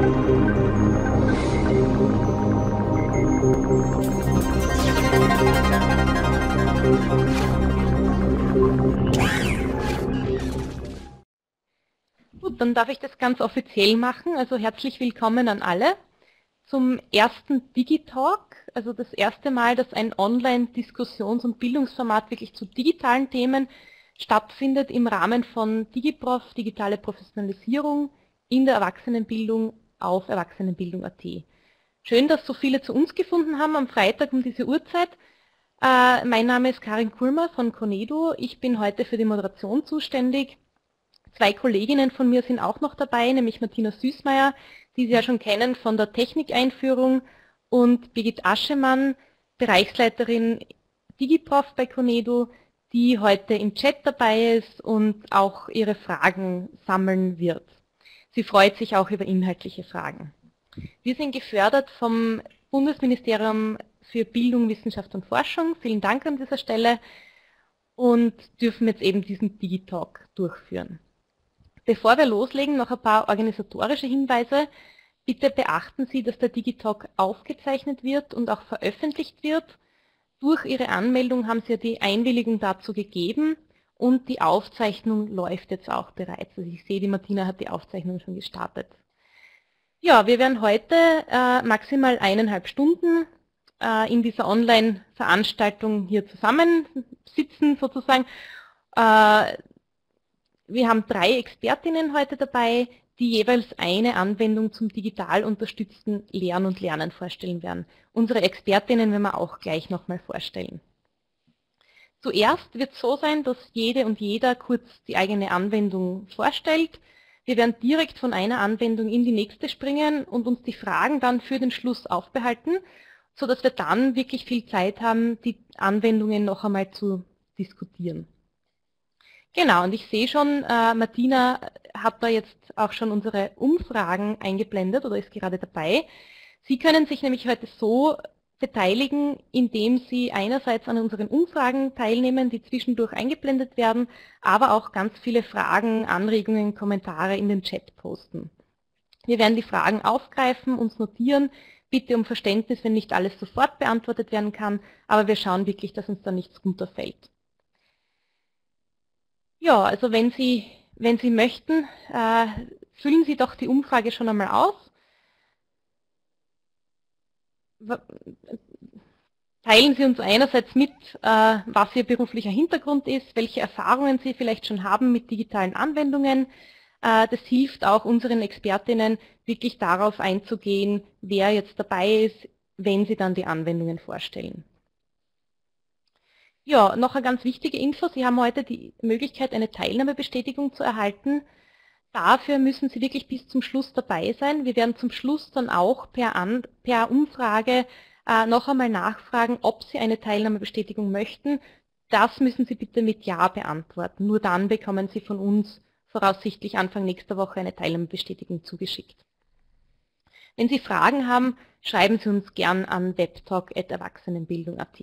Gut, dann darf ich das ganz offiziell machen. Also herzlich willkommen an alle zum ersten Digitalk, also das erste Mal, dass ein Online-Diskussions- und Bildungsformat wirklich zu digitalen Themen stattfindet im Rahmen von DigiProf, digitale Professionalisierung in der Erwachsenenbildung auf Erwachsenenbildung.at. Schön, dass so viele zu uns gefunden haben am Freitag um diese Uhrzeit. Mein Name ist Karin Kulmer von Conedo. Ich bin heute für die Moderation zuständig. Zwei Kolleginnen von mir sind auch noch dabei, nämlich Martina Süßmeier, die Sie ja schon kennen von der Technikeinführung, und Birgit Aschemann, Bereichsleiterin DigiProf bei Conedo, die heute im Chat dabei ist und auch ihre Fragen sammeln wird. Sie freut sich auch über inhaltliche Fragen. Wir sind gefördert vom Bundesministerium für Bildung, Wissenschaft und Forschung. Vielen Dank an dieser Stelle und dürfen jetzt eben diesen Digitalk durchführen. Bevor wir loslegen, noch ein paar organisatorische Hinweise. Bitte beachten Sie, dass der Digitalk aufgezeichnet wird und auch veröffentlicht wird. Durch Ihre Anmeldung haben Sie ja die Einwilligung dazu gegeben und die Aufzeichnung läuft jetzt auch bereits. Also ich sehe, die Martina hat die Aufzeichnung schon gestartet. Ja, wir werden heute maximal 1,5 Stunden in dieser Online-Veranstaltung hier zusammensitzen sozusagen. Wir haben 3 Expertinnen heute dabei, die jeweils eine Anwendung zum digital unterstützten Lehren und Lernen vorstellen werden. Unsere Expertinnen werden wir auch gleich nochmal vorstellen. Zuerst wird es so sein, dass jede und jeder kurz die eigene Anwendung vorstellt. Wir werden direkt von einer Anwendung in die nächste springen und uns die Fragen dann für den Schluss aufbehalten, sodass wir dann wirklich viel Zeit haben, die Anwendungen noch einmal zu diskutieren. Genau, und ich sehe schon, Martina hat da jetzt auch schon unsere Umfragen eingeblendet oder ist gerade dabei. Sie können sich nämlich heute so beteiligen, indem Sie einerseits an unseren Umfragen teilnehmen, die zwischendurch eingeblendet werden, aber auch ganz viele Fragen, Anregungen, Kommentare in den Chat posten. Wir werden die Fragen aufgreifen, uns notieren, bitte um Verständnis, wenn nicht alles sofort beantwortet werden kann, aber wir schauen wirklich, dass uns da nichts runterfällt. Ja, also wenn Sie möchten, füllen Sie doch die Umfrage schon einmal aus. Teilen Sie uns einerseits mit, was Ihr beruflicher Hintergrund ist, welche Erfahrungen Sie vielleicht schon haben mit digitalen Anwendungen. Das hilft auch unseren Expertinnen, wirklich darauf einzugehen, wer jetzt dabei ist, wenn Sie dann die Anwendungen vorstellen. Ja, noch eine ganz wichtige Info. Sie haben heute die Möglichkeit, eine Teilnahmebestätigung zu erhalten. Dafür müssen Sie wirklich bis zum Schluss dabei sein. Wir werden zum Schluss dann auch per Umfrage noch einmal nachfragen, ob Sie eine Teilnahmebestätigung möchten. Das müssen Sie bitte mit Ja beantworten. Nur dann bekommen Sie von uns voraussichtlich Anfang nächster Woche eine Teilnahmebestätigung zugeschickt. Wenn Sie Fragen haben, schreiben Sie uns gern an webtalk@erwachsenenbildung.at.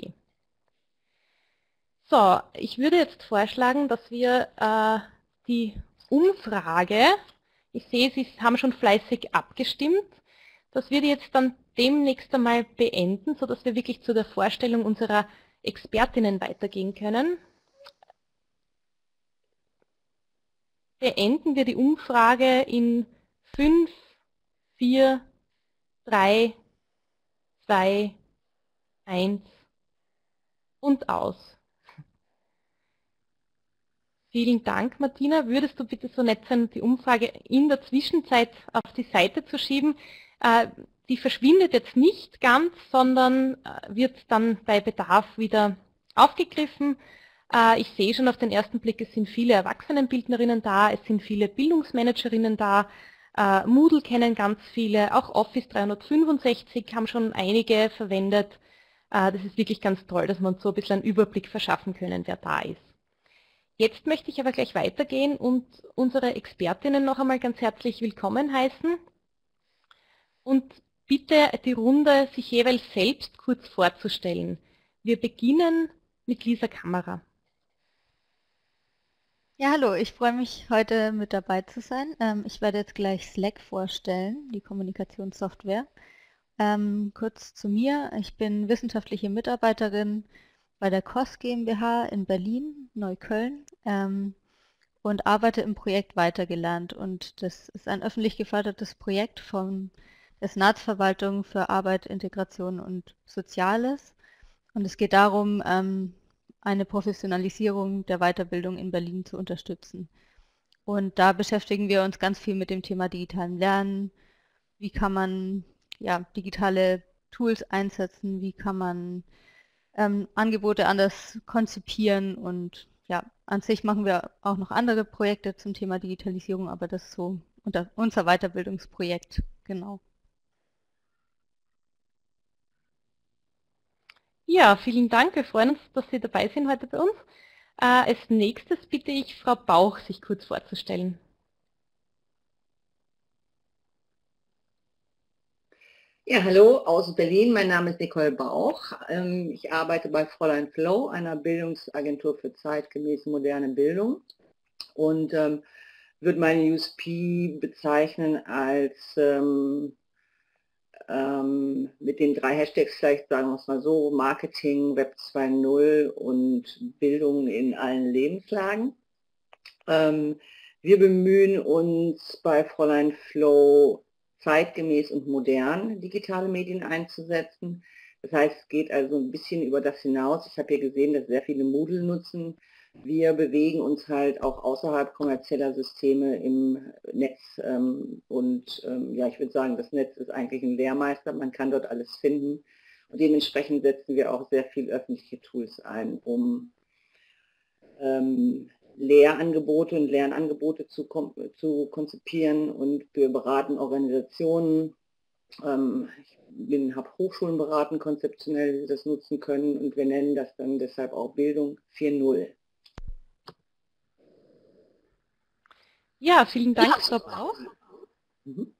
So, ich würde jetzt vorschlagen, dass wir die Umfrage, ich sehe, Sie haben schon fleißig abgestimmt, dass wir die jetzt dann demnächst einmal beenden, sodass wir wirklich zu der Vorstellung unserer Expertinnen weitergehen können. Beenden wir die Umfrage in 5, 4, 3, 2, 1 und aus. Vielen Dank, Martina. Würdest du bitte so nett sein, die Umfrage in der Zwischenzeit auf die Seite zu schieben? Die verschwindet jetzt nicht ganz, sondern wird dann bei Bedarf wieder aufgegriffen. Ich sehe schon auf den ersten Blick, es sind viele Erwachsenenbildnerinnen da, es sind viele Bildungsmanagerinnen da. Moodle kennen ganz viele, auch Office 365 haben schon einige verwendet. Das ist wirklich ganz toll, dass wir uns so ein bisschen einen Überblick verschaffen können, wer da ist. Jetzt möchte ich aber gleich weitergehen und unsere Expertinnen noch einmal ganz herzlich willkommen heißen und bitte die Runde sich jeweils selbst kurz vorzustellen. Wir beginnen mit Lisa Kammerer. Ja, hallo, ich freue mich, heute mit dabei zu sein. Ich werde jetzt gleich Slack vorstellen, die Kommunikationssoftware. Kurz zu mir. Ich bin wissenschaftliche Mitarbeiterin bei der KOS GmbH in Berlin, Neukölln, und arbeite im Projekt Weitergelernt. Und das ist ein öffentlich gefördertes Projekt von der Senatsverwaltung für Arbeit, Integration und Soziales. Und es geht darum, eine Professionalisierung der Weiterbildung in Berlin zu unterstützen. Und da beschäftigen wir uns ganz viel mit dem Thema digitalen Lernen. Wie kann man ja, digitale Tools einsetzen? Wie kann man Angebote anders konzipieren? Und ja, an sich machen wir auch noch andere Projekte zum Thema Digitalisierung, aber das ist so unser Weiterbildungsprojekt, genau. Ja, vielen Dank. Wir freuen uns, dass Sie dabei sind heute bei uns. Als nächstes bitte ich Frau Bauch, sich kurz vorzustellen. Ja, hallo aus Berlin. Mein Name ist Nicole Bauch. Ich arbeite bei Fräulein Flow, einer Bildungsagentur für zeitgemäße moderne Bildung, und würde meine USP bezeichnen als mit den 3 Hashtags, vielleicht sagen wir es mal so: Marketing, Web 2.0 und Bildung in allen Lebenslagen. Wir bemühen uns bei Fräulein Flow, zeitgemäß und modern digitale Medien einzusetzen. Das heißt, es geht also ein bisschen über das hinaus. Ich habe hier gesehen, dass sehr viele Moodle nutzen. Wir bewegen uns halt auch außerhalb kommerzieller Systeme im Netz, ja, ich würde sagen, das Netz ist eigentlich ein Lehrmeister, man kann dort alles finden, und dementsprechend setzen wir auch sehr viel öffentliche Tools ein, um Lehrangebote und Lernangebote zu konzipieren, und wir beraten Organisationen. Ich habe Hochschulen beraten, konzeptionell, wie sie das nutzen können, und wir nennen das dann deshalb auch Bildung 4.0. Ja, vielen Dank, Frau Bauch. Mhm.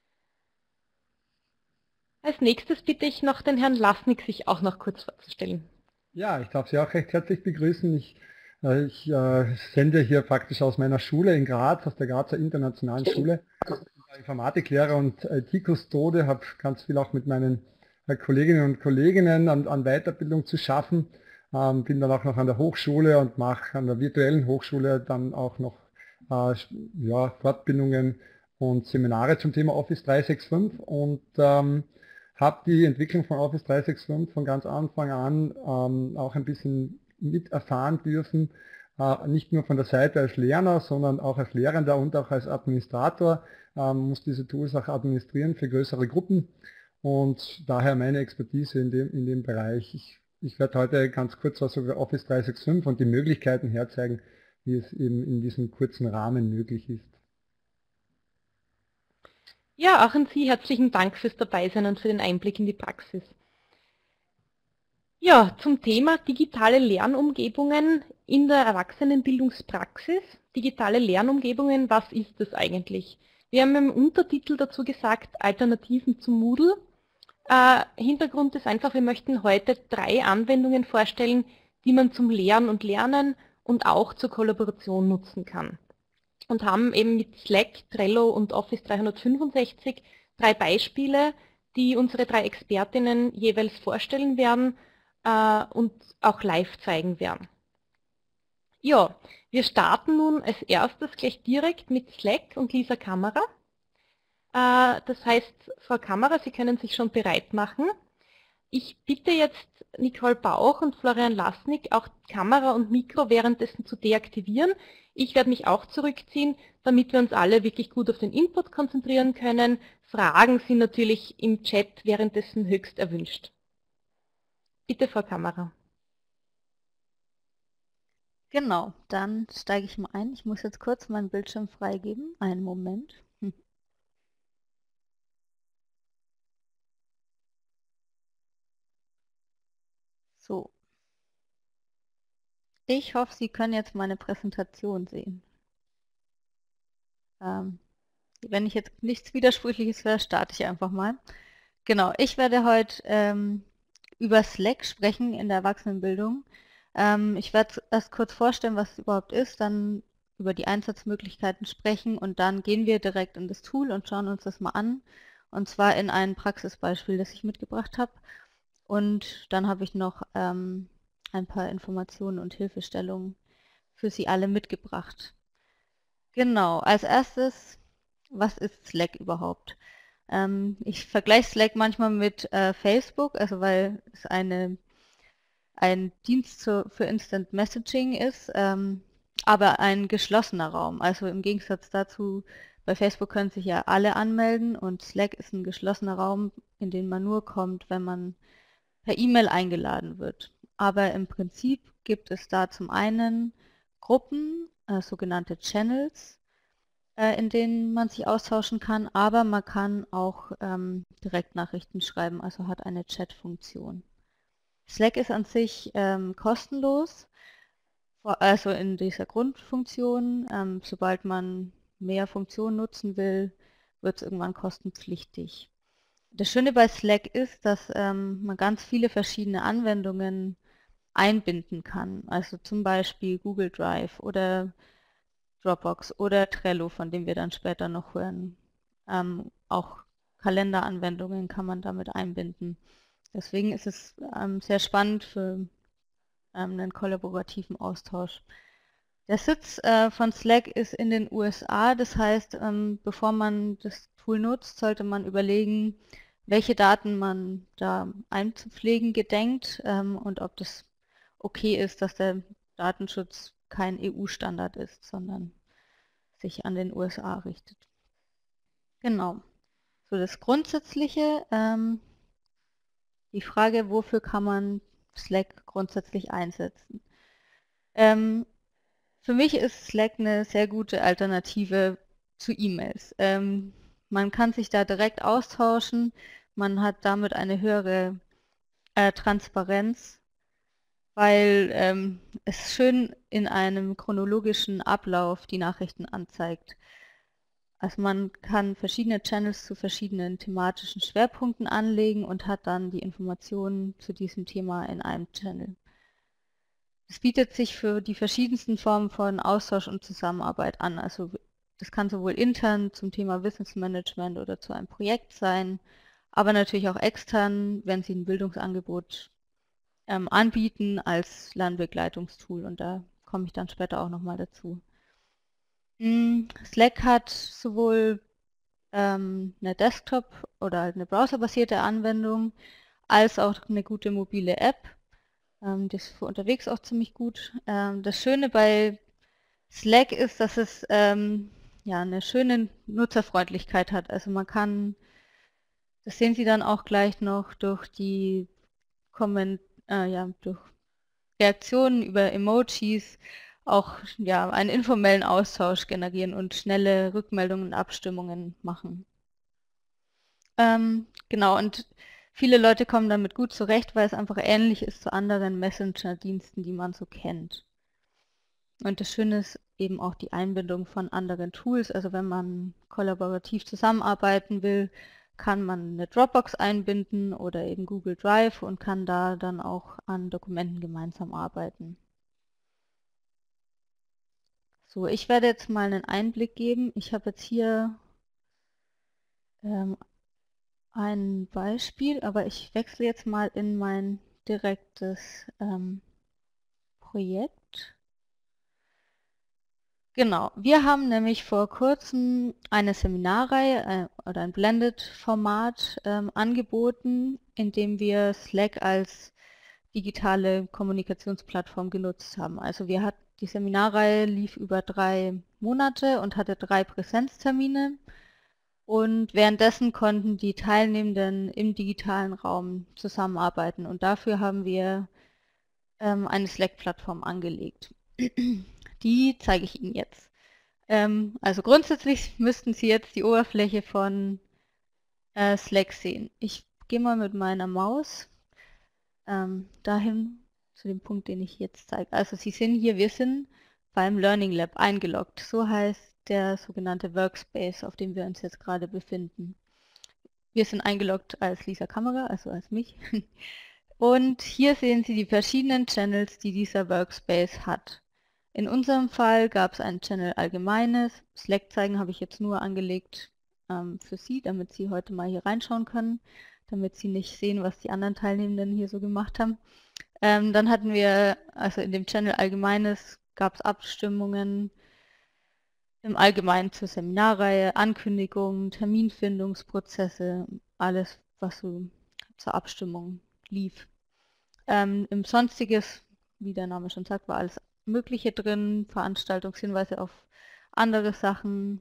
Als nächstes bitte ich noch den Herrn Lasnik, sich auch noch kurz vorzustellen. Ja, ich darf Sie auch recht herzlich begrüßen. Ich sende hier praktisch aus meiner Schule in Graz, aus der Grazer Internationalen Schule. Ich bin Informatiklehrer und IT-Kustode, habe ganz viel auch mit meinen Kolleginnen und Kollegen an Weiterbildung zu schaffen. Bin dann auch noch an der Hochschule und mache an der virtuellen Hochschule dann auch noch ja, Fortbildungen und Seminare zum Thema Office 365 und habe die Entwicklung von Office 365 von ganz Anfang an auch ein bisschen mit erfahren dürfen, nicht nur von der Seite als Lerner, sondern auch als Lehrender und auch als Administrator, muss diese Tools auch administrieren für größere Gruppen, und daher meine Expertise in dem Bereich. Ich werde heute ganz kurz was über Office 365 und die Möglichkeiten herzeigen, wie es eben in diesem kurzen Rahmen möglich ist. Ja, auch an Sie herzlichen Dank fürs Dabeisein und für den Einblick in die Praxis. Ja, zum Thema digitale Lernumgebungen in der Erwachsenenbildungspraxis. Digitale Lernumgebungen, was ist das eigentlich? Wir haben im Untertitel dazu gesagt, Alternativen zu Moodle. Hintergrund ist einfach, wir möchten heute 3 Anwendungen vorstellen, die man zum Lehren und Lernen und auch zur Kollaboration nutzen kann. Und haben eben mit Slack, Trello und Office 365 3 Beispiele, die unsere 3 Expertinnen jeweils vorstellen werden und auch live zeigen werden. Ja, wir starten nun als erstes gleich direkt mit Slack und Lisa Kammerer. Das heißt, Frau Kammerer, Sie können sich schon bereit machen. Ich bitte jetzt Nicole Bauch und Florian Lasnik, auch Kamera und Mikro währenddessen zu deaktivieren. Ich werde mich auch zurückziehen, damit wir uns alle wirklich gut auf den Input konzentrieren können. Fragen sind natürlich im Chat währenddessen höchst erwünscht. Bitte, Frau Kammerer. Genau, dann steige ich mal ein. Ich muss jetzt kurz meinen Bildschirm freigeben. Einen Moment. So. Ich hoffe, Sie können jetzt meine Präsentation sehen. Wenn ich jetzt nichts Widersprüchliches höre, starte ich einfach mal. Genau, ich werde heute über Slack sprechen in der Erwachsenenbildung. Ich werde erst kurz vorstellen, was es überhaupt ist, dann über die Einsatzmöglichkeiten sprechen und dann gehen wir direkt in das Tool und schauen uns das mal an. Und zwar in ein Praxisbeispiel, das ich mitgebracht habe. Und dann habe ich noch ein paar Informationen und Hilfestellungen für Sie alle mitgebracht. Genau, als erstes, was ist Slack überhaupt? Ich vergleiche Slack manchmal mit Facebook, also weil es ein Dienst für Instant Messaging ist, aber ein geschlossener Raum. Also im Gegensatz dazu, bei Facebook können sich ja alle anmelden und Slack ist ein geschlossener Raum, in den man nur kommt, wenn man per E-Mail eingeladen wird. Aber im Prinzip gibt es da zum einen Gruppen, sogenannte Channels, in denen man sich austauschen kann, aber man kann auch Direktnachrichten schreiben, also hat eine Chat-Funktion. Slack ist an sich kostenlos, also in dieser Grundfunktion. Sobald man mehr Funktionen nutzen will, wird es irgendwann kostenpflichtig. Das Schöne bei Slack ist, dass man ganz viele verschiedene Anwendungen einbinden kann. Also zum Beispiel Google Drive oder Dropbox oder Trello, von dem wir dann später noch hören. Auch Kalenderanwendungen kann man damit einbinden. Deswegen ist es sehr spannend für einen kollaborativen Austausch. Der Sitz von Slack ist in den USA, das heißt, bevor man das Tool nutzt, sollte man überlegen, welche Daten man da einzupflegen gedenkt und ob das okay ist, dass der Datenschutz kein EU-Standard ist, sondern sich an den USA richtet. Genau. So das Grundsätzliche, die Frage, wofür kann man Slack grundsätzlich einsetzen? Für mich ist Slack eine sehr gute Alternative zu E-Mails. Man kann sich da direkt austauschen, man hat damit eine höhere Transparenz, weil es schön in einem chronologischen Ablauf die Nachrichten anzeigt. Also man kann verschiedene Channels zu verschiedenen thematischen Schwerpunkten anlegen und hat dann die Informationen zu diesem Thema in einem Channel. Es bietet sich für die verschiedensten Formen von Austausch und Zusammenarbeit an. Also das kann sowohl intern zum Thema Wissensmanagement oder zu einem Projekt sein, aber natürlich auch extern, wenn Sie ein Bildungsangebot anbieten als Lernbegleitungstool. Und da komme ich dann später auch nochmal dazu. Slack hat sowohl eine Desktop- oder eine browserbasierte Anwendung als auch eine gute mobile App. Das ist für unterwegs auch ziemlich gut. Das Schöne bei Slack ist, dass es ja, eine schöne Nutzerfreundlichkeit hat. Also man kann, das sehen Sie dann auch gleich noch durch die durch Reaktionen über Emojis auch ja, einen informellen Austausch generieren und schnelle Rückmeldungen und Abstimmungen machen. Genau, und viele Leute kommen damit gut zurecht, weil es einfach ähnlich ist zu anderen Messenger-Diensten, die man so kennt. Und das Schöne ist eben auch die Einbindung von anderen Tools. Also wenn man kollaborativ zusammenarbeiten will, kann man eine Dropbox einbinden oder eben Google Drive und kann da dann auch an Dokumenten gemeinsam arbeiten. So, ich werde jetzt mal einen Einblick geben. Ich habe jetzt hier ein Beispiel, aber ich wechsle jetzt mal in mein direktes Projekt. Genau, wir haben nämlich vor kurzem eine Seminarreihe oder ein Blended-Format angeboten, in dem wir Slack als digitale Kommunikationsplattform genutzt haben. Also die Seminarreihe lief über 3 Monate und hatte 3 Präsenztermine und währenddessen konnten die Teilnehmenden im digitalen Raum zusammenarbeiten und dafür haben wir eine Slack-Plattform angelegt. Die zeige ich Ihnen jetzt. Also grundsätzlich müssten Sie jetzt die Oberfläche von Slack sehen. Ich gehe mal mit meiner Maus dahin zu dem Punkt, den ich jetzt zeige. Also Sie sehen hier, wir sind beim Learning Lab eingeloggt. So heißt der sogenannte Workspace, auf dem wir uns jetzt gerade befinden. Wir sind eingeloggt als Lisa Kammerer, also als mich. Und hier sehen Sie die verschiedenen Channels, die dieser Workspace hat. In unserem Fall gab es einen Channel Allgemeines. Slack zeigen habe ich jetzt nur angelegt für Sie, damit Sie heute mal hier reinschauen können, damit Sie nicht sehen, was die anderen Teilnehmenden hier so gemacht haben. Dann hatten wir, also in dem Channel Allgemeines gab es Abstimmungen im Allgemeinen zur Seminarreihe, Ankündigungen, Terminfindungsprozesse, alles, was so zur Abstimmung lief. Im Sonstiges, wie der Name schon sagt, war alles Mögliche drin, Veranstaltungshinweise auf andere Sachen.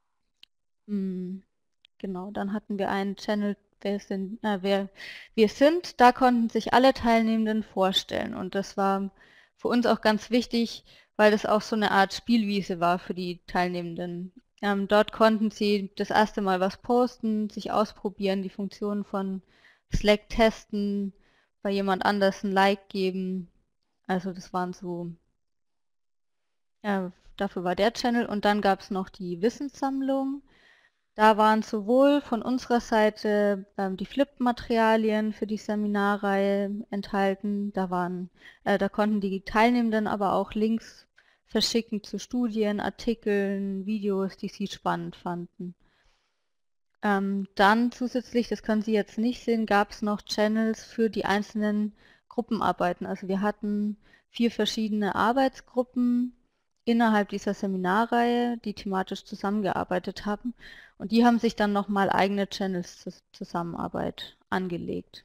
Genau, dann hatten wir einen Channel, wer wir sind. Da konnten sich alle Teilnehmenden vorstellen und das war für uns auch ganz wichtig, weil das auch so eine Art Spielwiese war für die Teilnehmenden. Dort konnten sie das erste Mal was posten, sich ausprobieren, die Funktionen von Slack testen, bei jemand anders ein Like geben. Also das waren so, dafür war der Channel. Und dann gab es noch die Wissenssammlung. Da waren sowohl von unserer Seite die Flip-Materialien für die Seminarreihe enthalten. Da konnten die Teilnehmenden aber auch Links verschicken zu Studien, Artikeln, Videos, die sie spannend fanden. Dann zusätzlich, das können Sie jetzt nicht sehen, gab es noch Channels für die einzelnen Gruppenarbeiten. Also wir hatten 4 verschiedene Arbeitsgruppen innerhalb dieser Seminarreihe, die thematisch zusammengearbeitet haben. Und die haben sich dann nochmal eigene Channels zur Zusammenarbeit angelegt.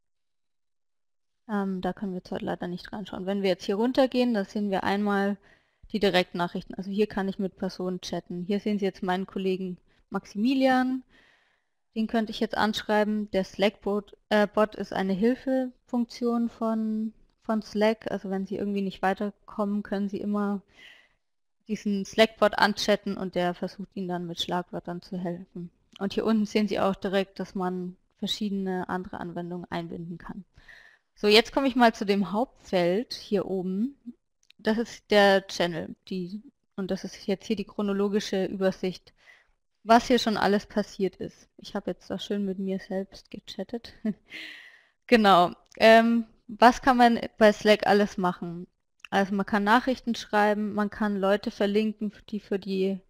Da können wir jetzt heute leider nicht reinschauen. Wenn wir jetzt hier runtergehen, da sehen wir einmal die Direktnachrichten. Also hier kann ich mit Personen chatten. Hier sehen Sie jetzt meinen Kollegen Maximilian. Den könnte ich jetzt anschreiben. Der Slack-Bot ist eine Hilfefunktion von Slack. Also wenn Sie irgendwie nicht weiterkommen, können Sie immer diesen Slack-Bot anchatten und der versucht Ihnen dann mit Schlagwörtern zu helfen. Und hier unten sehen Sie auch direkt, dass man verschiedene andere Anwendungen einbinden kann. So, jetzt komme ich mal zu dem Hauptfeld hier oben. Das ist der Channel. Und das ist jetzt hier die chronologische Übersicht, was hier schon alles passiert ist. Ich habe jetzt da schön mit mir selbst gechattet. Genau. Was kann man bei Slack alles machen? Also man kann Nachrichten schreiben, man kann Leute verlinken, die für die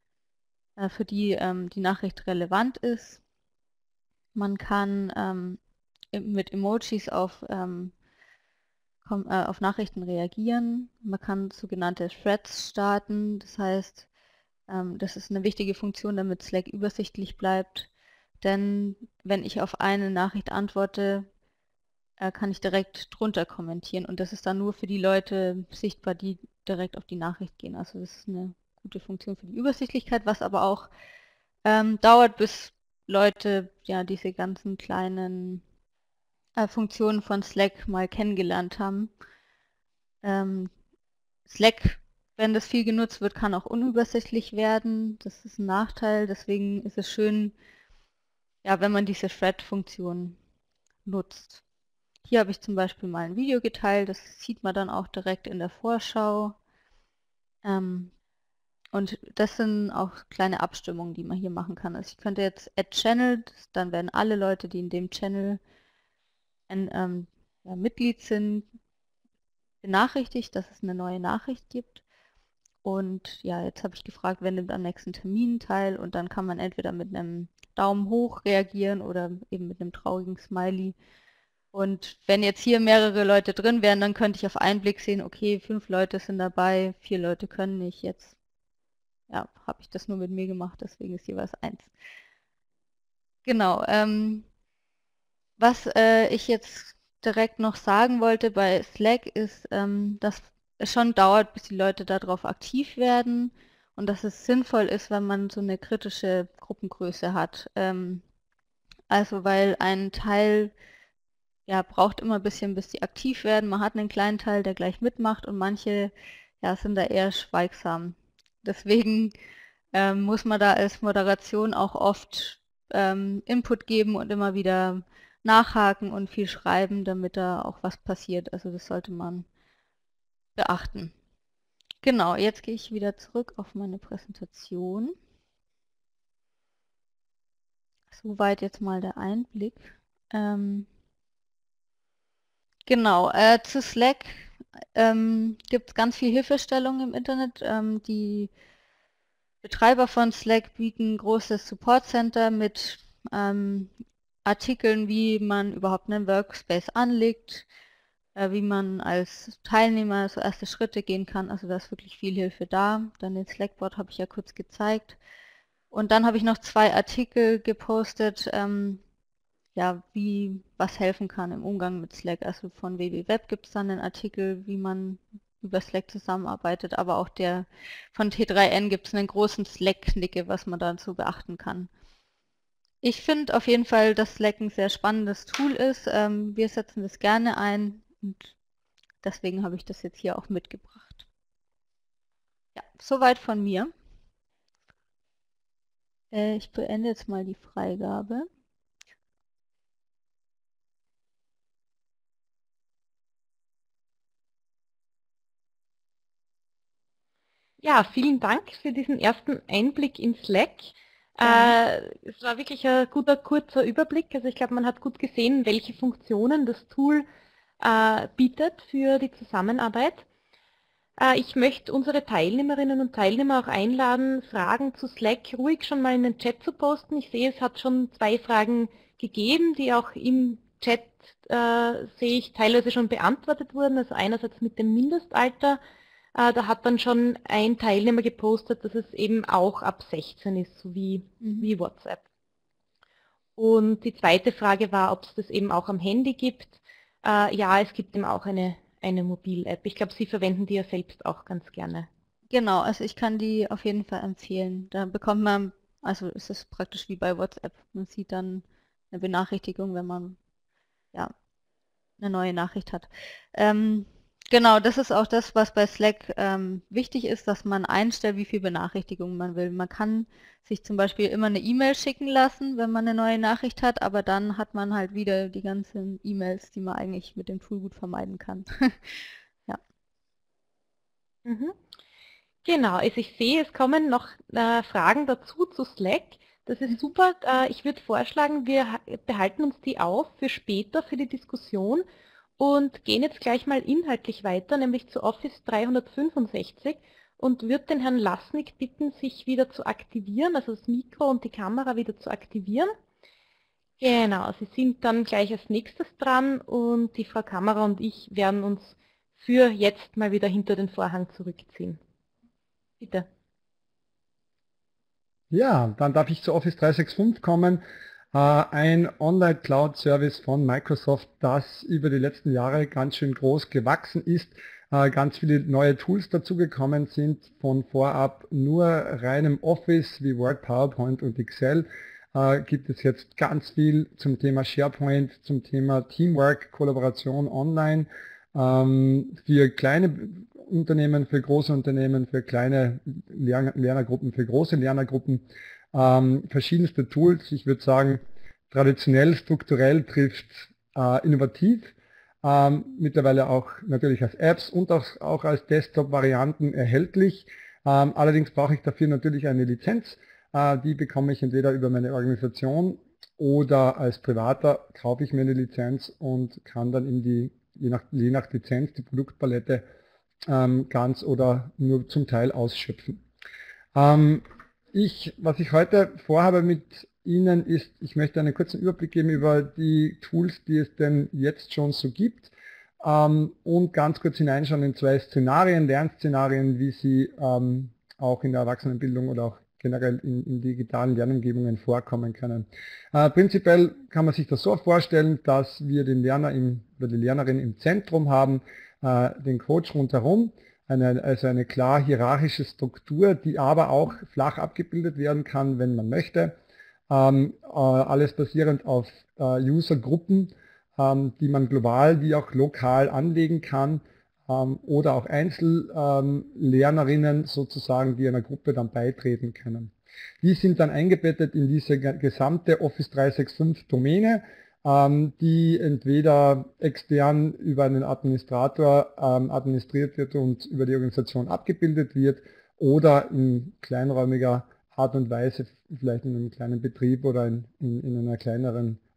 die Nachricht relevant ist. Man kann mit Emojis auf Nachrichten reagieren. Man kann sogenannte Threads starten. Das heißt, das ist eine wichtige Funktion, damit Slack übersichtlich bleibt. Denn wenn ich auf eine Nachricht antworte, kann ich direkt drunter kommentieren und das ist dann nur für die Leute sichtbar, die direkt auf die Nachricht gehen. Also das ist eine gute Funktion für die Übersichtlichkeit, was aber auch dauert, bis Leute ja diese ganzen kleinen Funktionen von Slack mal kennengelernt haben. Slack, wenn das viel genutzt wird, kann auch unübersichtlich werden. Das ist ein Nachteil, deswegen ist es schön, ja, wenn man diese Thread-Funktion nutzt. Hier habe ich zum Beispiel mal ein Video geteilt, das sieht man dann auch direkt in der Vorschau. Und das sind auch kleine Abstimmungen, die man hier machen kann. Also ich könnte jetzt Add Channel, dann werden alle Leute, die in dem Channel Mitglied sind, benachrichtigt, dass es eine neue Nachricht gibt. Und ja, jetzt habe ich gefragt, wer nimmt am nächsten Termin teil und dann kann man entweder mit einem Daumen hoch reagieren oder eben mit einem traurigen Smiley. Und wenn jetzt hier mehrere Leute drin wären, dann könnte ich auf einen Blick sehen, okay, 5 Leute sind dabei, 4 Leute können nicht. Jetzt ja, habe ich das nur mit mir gemacht, deswegen ist jeweils 1. Genau. Was ich jetzt direkt noch sagen wollte bei Slack ist, dass es schon dauert, bis die Leute darauf aktiv werden und dass es sinnvoll ist, wenn man so eine kritische Gruppengröße hat. Also weil ein Teil ja, braucht immer ein bisschen, bis die aktiv werden. Man hat einen kleinen Teil, der gleich mitmacht und manche ja, sind da eher schweigsam. Deswegen muss man da als Moderation auch oft Input geben und immer wieder nachhaken und viel schreiben, damit da auch was passiert. Also das sollte man beachten. Genau, jetzt gehe ich wieder zurück auf meine Präsentation. Soweit jetzt mal der Einblick. Genau, zu Slack. gibt es ganz viel Hilfestellung im Internet. Die Betreiber von Slack bieten ein großes Support Center mit Artikeln, wie man überhaupt einen Workspace anlegt, wie man als Teilnehmer so erste Schritte gehen kann. Also da ist wirklich viel Hilfe da. Dann den Slackbot habe ich ja kurz gezeigt. Und dann habe ich noch 2 Artikel gepostet, ja, wie was helfen kann im Umgang mit Slack. Also von WWWeb gibt es dann einen Artikel, wie man über Slack zusammenarbeitet, aber auch der von T3N gibt es einen großen Slack-Knicke, was man dazu beachten kann. Ich finde auf jeden Fall, dass Slack ein sehr spannendes Tool ist. Wir setzen das gerne ein und deswegen habe ich das jetzt hier auch mitgebracht. Ja, soweit von mir. Ich beende jetzt mal die Freigabe. Ja, vielen Dank für diesen ersten Einblick in Slack. Es war wirklich ein guter, kurzer Überblick. Also ich glaube, man hat gut gesehen, welche Funktionen das Tool bietet für die Zusammenarbeit. Ich möchte unsere Teilnehmerinnen und Teilnehmer auch einladen, Fragen zu Slack ruhig schon mal in den Chat zu posten. Ich sehe, es hat schon 2 Fragen gegeben, die auch im Chat, sehe ich, teilweise schon beantwortet wurden. Also einerseits mit dem Mindestalter. Da hat dann schon ein Teilnehmer gepostet, dass es eben auch ab 16 ist, so wie WhatsApp. Und die zweite Frage war, ob es das eben auch am Handy gibt. Ja, es gibt eben auch eine Mobil-App. Ich glaube, Sie verwenden die ja selbst auch ganz gerne. Genau, also ich kann die auf jeden Fall empfehlen. Da bekommt man, also es ist praktisch wie bei WhatsApp. Man sieht dann eine Benachrichtigung, wenn man ja eine neue Nachricht hat. Genau, das ist auch das, was bei Slack wichtig ist, dass man einstellt, wie viele Benachrichtigungen man will. Man kann sich zum Beispiel immer eine E-Mail schicken lassen, wenn man eine neue Nachricht hat, aber dann hat man halt wieder die ganzen E-Mails, die man eigentlich mit dem Tool gut vermeiden kann. Ja. Mhm. Genau, also ich sehe, es kommen noch Fragen dazu zu Slack. Das ist super. Ich würde vorschlagen, wir behalten uns die auf für später, für die Diskussion und gehen jetzt gleich mal inhaltlich weiter, nämlich zu Office 365 und würde den Herrn Lasnik bitten, sich wieder zu aktivieren, also das Mikro und die Kamera wieder zu aktivieren. Genau, Sie sind dann gleich als nächstes dran und die Frau Kamera und ich werden uns für jetzt mal wieder hinter den Vorhang zurückziehen. Bitte. Ja, dann darf ich zu Office 365 kommen. Ein Online-Cloud-Service von Microsoft, das über die letzten Jahre ganz schön groß gewachsen ist. Ganz viele neue Tools dazugekommen sind, von vorab nur reinem Office wie Word, PowerPoint und Excel. Gibt es jetzt ganz viel zum Thema SharePoint, zum Thema Teamwork, Kollaboration online, für kleine Unternehmen, für große Unternehmen, für kleine Lernergruppen, für große Lernergruppen, verschiedenste Tools. Ich würde sagen, traditionell, strukturell trifft innovativ, mittlerweile auch natürlich als Apps und auch als Desktop-Varianten erhältlich. Allerdings brauche ich dafür natürlich eine Lizenz. Die bekomme ich entweder über meine Organisation oder als Privater kaufe ich mir eine Lizenz und kann dann in je nach Lizenz die Produktpalette ganz oder nur zum Teil ausschöpfen. Was ich heute vorhabe mit Ihnen ist, ich möchte einen kurzen Überblick geben über die Tools, die es denn jetzt schon so gibt und ganz kurz hineinschauen in 2 Szenarien, Lernszenarien, wie sie auch in der Erwachsenenbildung oder auch generell in digitalen Lernumgebungen vorkommen können. Prinzipiell kann man sich das so vorstellen, dass wir den Lerner oder die Lernerin im Zentrum haben, den Coach rundherum, also eine klar hierarchische Struktur, die aber auch flach abgebildet werden kann, wenn man möchte. Alles basierend auf Usergruppen, die man global wie auch lokal anlegen kann, oder auch Einzellernerinnen sozusagen, die einer Gruppe dann beitreten können. Die sind dann eingebettet in diese gesamte Office 365 Domäne, die entweder extern über einen Administrator administriert wird und über die Organisation abgebildet wird oder in kleinräumiger Art und Weise, vielleicht in einem kleinen Betrieb oder in einer kleineren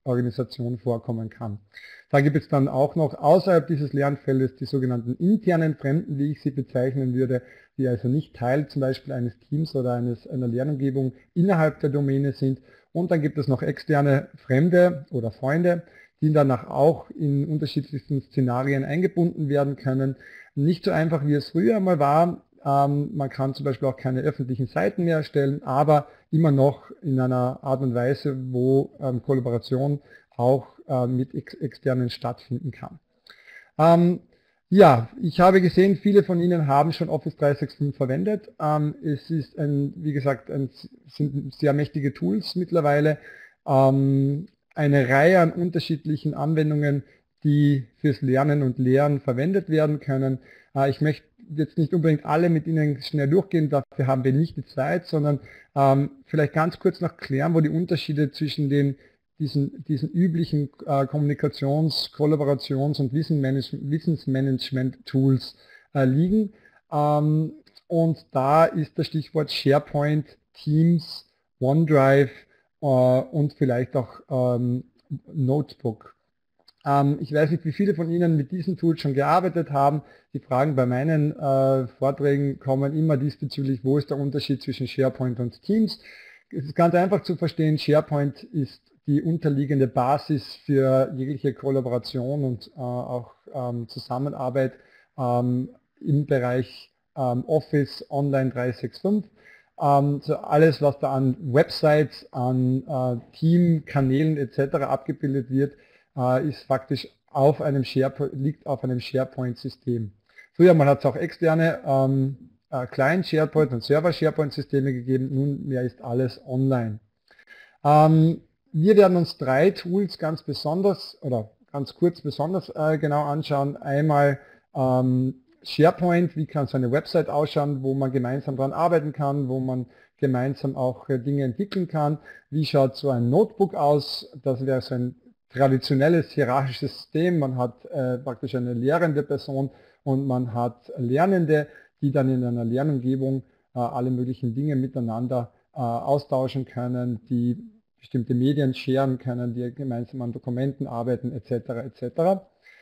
Organisation vorkommen kann. Da gibt es dann auch noch außerhalb dieses Lernfeldes die sogenannten internen Fremden, wie ich sie bezeichnen würde, die also nicht Teil zum Beispiel eines Teams oder einer Lernumgebung innerhalb der Domäne sind. Und dann gibt es noch externe Fremde oder Freunde, die danach auch in unterschiedlichsten Szenarien eingebunden werden können. Nicht so einfach, wie es früher einmal war. Man kann zum Beispiel auch keine öffentlichen Seiten mehr erstellen, aber immer noch in einer Art und Weise, wo Kollaboration auch mit Externen stattfinden kann. Ja, ich habe gesehen, viele von Ihnen haben schon Office 365 verwendet. Es ist, wie gesagt, sind sehr mächtige Tools mittlerweile. Eine Reihe an unterschiedlichen Anwendungen, die fürs Lernen und Lehren verwendet werden können. Ich möchte jetzt nicht unbedingt alle mit Ihnen schnell durchgehen, dafür haben wir nicht die Zeit, sondern vielleicht ganz kurz noch klären, wo die Unterschiede zwischen diesen üblichen Kommunikations-, Kollaborations- und Wissensmanagement-Tools liegen. Und da ist das Stichwort SharePoint, Teams, OneDrive und vielleicht auch Notebook. Ich weiß nicht, wie viele von Ihnen mit diesen Tools schon gearbeitet haben. Die Fragen bei meinen Vorträgen kommen immer diesbezüglich, wo ist der Unterschied zwischen SharePoint und Teams. Es ist ganz einfach zu verstehen, SharePoint ist die unterliegende Basis für jegliche Kollaboration und auch Zusammenarbeit im Bereich Office Online 365. So alles, was da an Websites, an Teamkanälen etc. abgebildet wird, ist faktisch liegt auf einem SharePoint-System. Früher hat es auch externe Client SharePoint und Server SharePoint-Systeme gegeben, nunmehr ist alles online. Wir werden uns 3 Tools ganz besonders oder ganz kurz besonders genau anschauen. Einmal SharePoint, wie kann so eine Website ausschauen, wo man gemeinsam daran arbeiten kann, wo man gemeinsam auch Dinge entwickeln kann. Wie schaut so ein Notebook aus? Das wäre so ein traditionelles hierarchisches System. Man hat praktisch eine lehrende Person und man hat Lernende, die dann in einer Lernumgebung alle möglichen Dinge miteinander austauschen können, die bestimmte Medien sharen können, die gemeinsam an Dokumenten arbeiten etc. etc.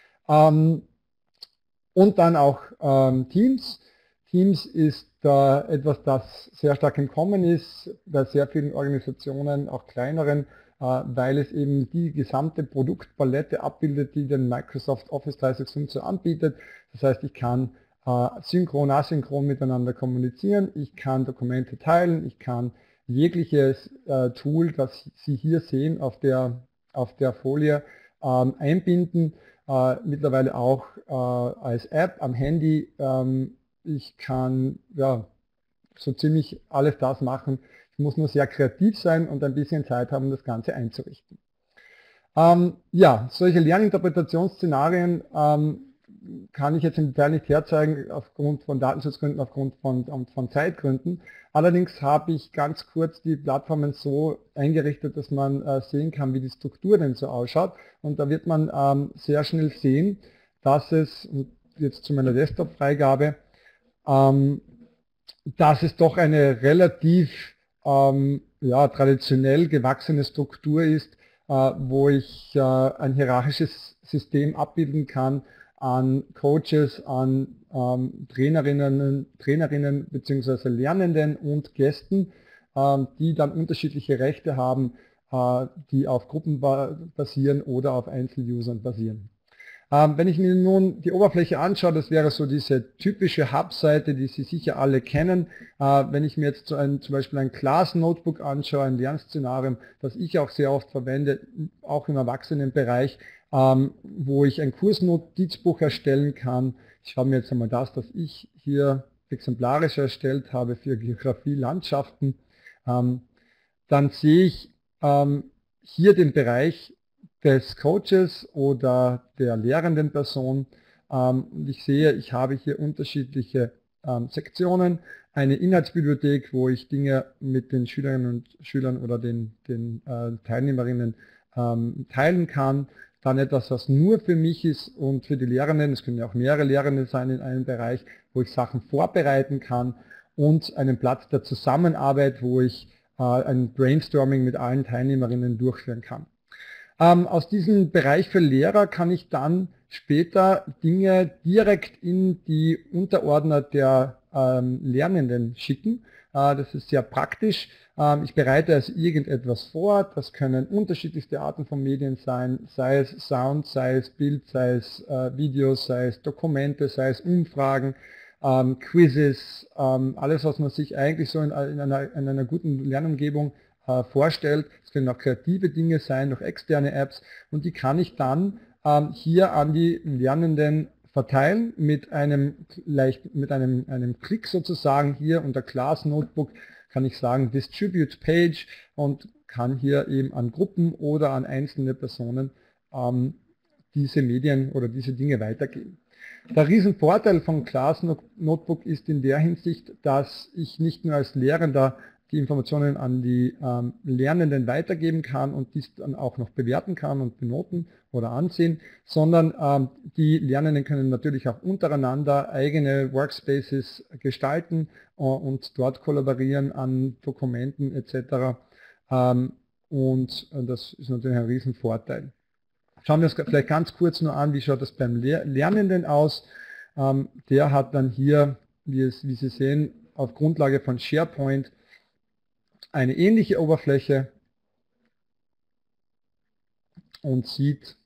Und dann auch Teams. Teams ist etwas, das sehr stark im Kommen ist bei sehr vielen Organisationen, auch kleineren, weil es eben die gesamte Produktpalette abbildet, die den Microsoft Office 365 so anbietet. Das heißt, ich kann synchron, asynchron miteinander kommunizieren, ich kann Dokumente teilen, ich kann jegliches Tool, das Sie hier sehen auf der Folie, einbinden, mittlerweile auch als App am Handy. Ich kann ja, so ziemlich alles das machen. Ich muss nur sehr kreativ sein und ein bisschen Zeit haben, das Ganze einzurichten. Ja, solche Lerninterpretationsszenarien kann ich jetzt im Detail nicht herzeigen, aufgrund von Datenschutzgründen, aufgrund von Zeitgründen. Allerdings habe ich ganz kurz die Plattformen so eingerichtet, dass man sehen kann, wie die Struktur denn so ausschaut. Und da wird man sehr schnell sehen, dass es, jetzt zu meiner Desktop-Freigabe, dass es doch eine relativ ja, traditionell gewachsene Struktur ist, wo ich ein hierarchisches System abbilden kann an Coaches, an Trainerinnen bzw. Lernenden und Gästen, die dann unterschiedliche Rechte haben, die auf Gruppen basieren oder auf Einzelusern basieren. Wenn ich mir nun die Oberfläche anschaue, das wäre so diese typische Hub-Seite, die Sie sicher alle kennen. Wenn ich mir jetzt zum Beispiel ein Class-Notebook anschaue, ein Lernszenarium, das ich auch sehr oft verwende, auch im Erwachsenenbereich, wo ich ein Kursnotizbuch erstellen kann. Ich schaue mir jetzt einmal das ich hier exemplarisch erstellt habe für Geografie, Landschaften. Dann sehe ich hier den Bereich des Coaches oder der lehrenden Person. Und ich sehe, ich habe hier unterschiedliche Sektionen. Eine Inhaltsbibliothek, wo ich Dinge mit den Schülerinnen und Schülern oder den Teilnehmerinnen teilen kann. Dann etwas, was nur für mich ist und für die Lehrenden, es können ja auch mehrere Lehrende sein in einem Bereich, wo ich Sachen vorbereiten kann, und einen Platz der Zusammenarbeit, wo ich ein Brainstorming mit allen Teilnehmerinnen durchführen kann. Aus diesem Bereich für Lehrer kann ich dann später Dinge direkt in die Unterordner der Lernenden schicken. Das ist sehr praktisch. Ich bereite also irgendetwas vor. Das können unterschiedlichste Arten von Medien sein, sei es Sound, sei es Bild, sei es Videos, sei es Dokumente, sei es Umfragen, Quizzes, alles, was man sich eigentlich so in einer guten Lernumgebung vorstellt. Es können auch kreative Dinge sein, noch externe Apps, und die kann ich dann hier an die Lernenden verteilen mit einem Klick sozusagen. Hier unter Class Notebook kann ich sagen Distribute Page und kann hier eben an Gruppen oder an einzelne Personen diese Medien oder diese Dinge weitergeben. Der Riesenvorteil von Class Notebook ist in der Hinsicht, dass ich nicht nur als Lehrender die Informationen an die Lernenden weitergeben kann und dies dann auch noch bewerten kann und benoten oder ansehen, sondern die Lernenden können natürlich auch untereinander eigene Workspaces gestalten und dort kollaborieren an Dokumenten etc. Und das ist natürlich ein Riesenvorteil. Schauen wir uns vielleicht ganz kurz nur an, wie schaut das beim Lernenden aus. Der hat dann hier, wie Sie sehen, auf Grundlage von SharePoint eine ähnliche Oberfläche und sieht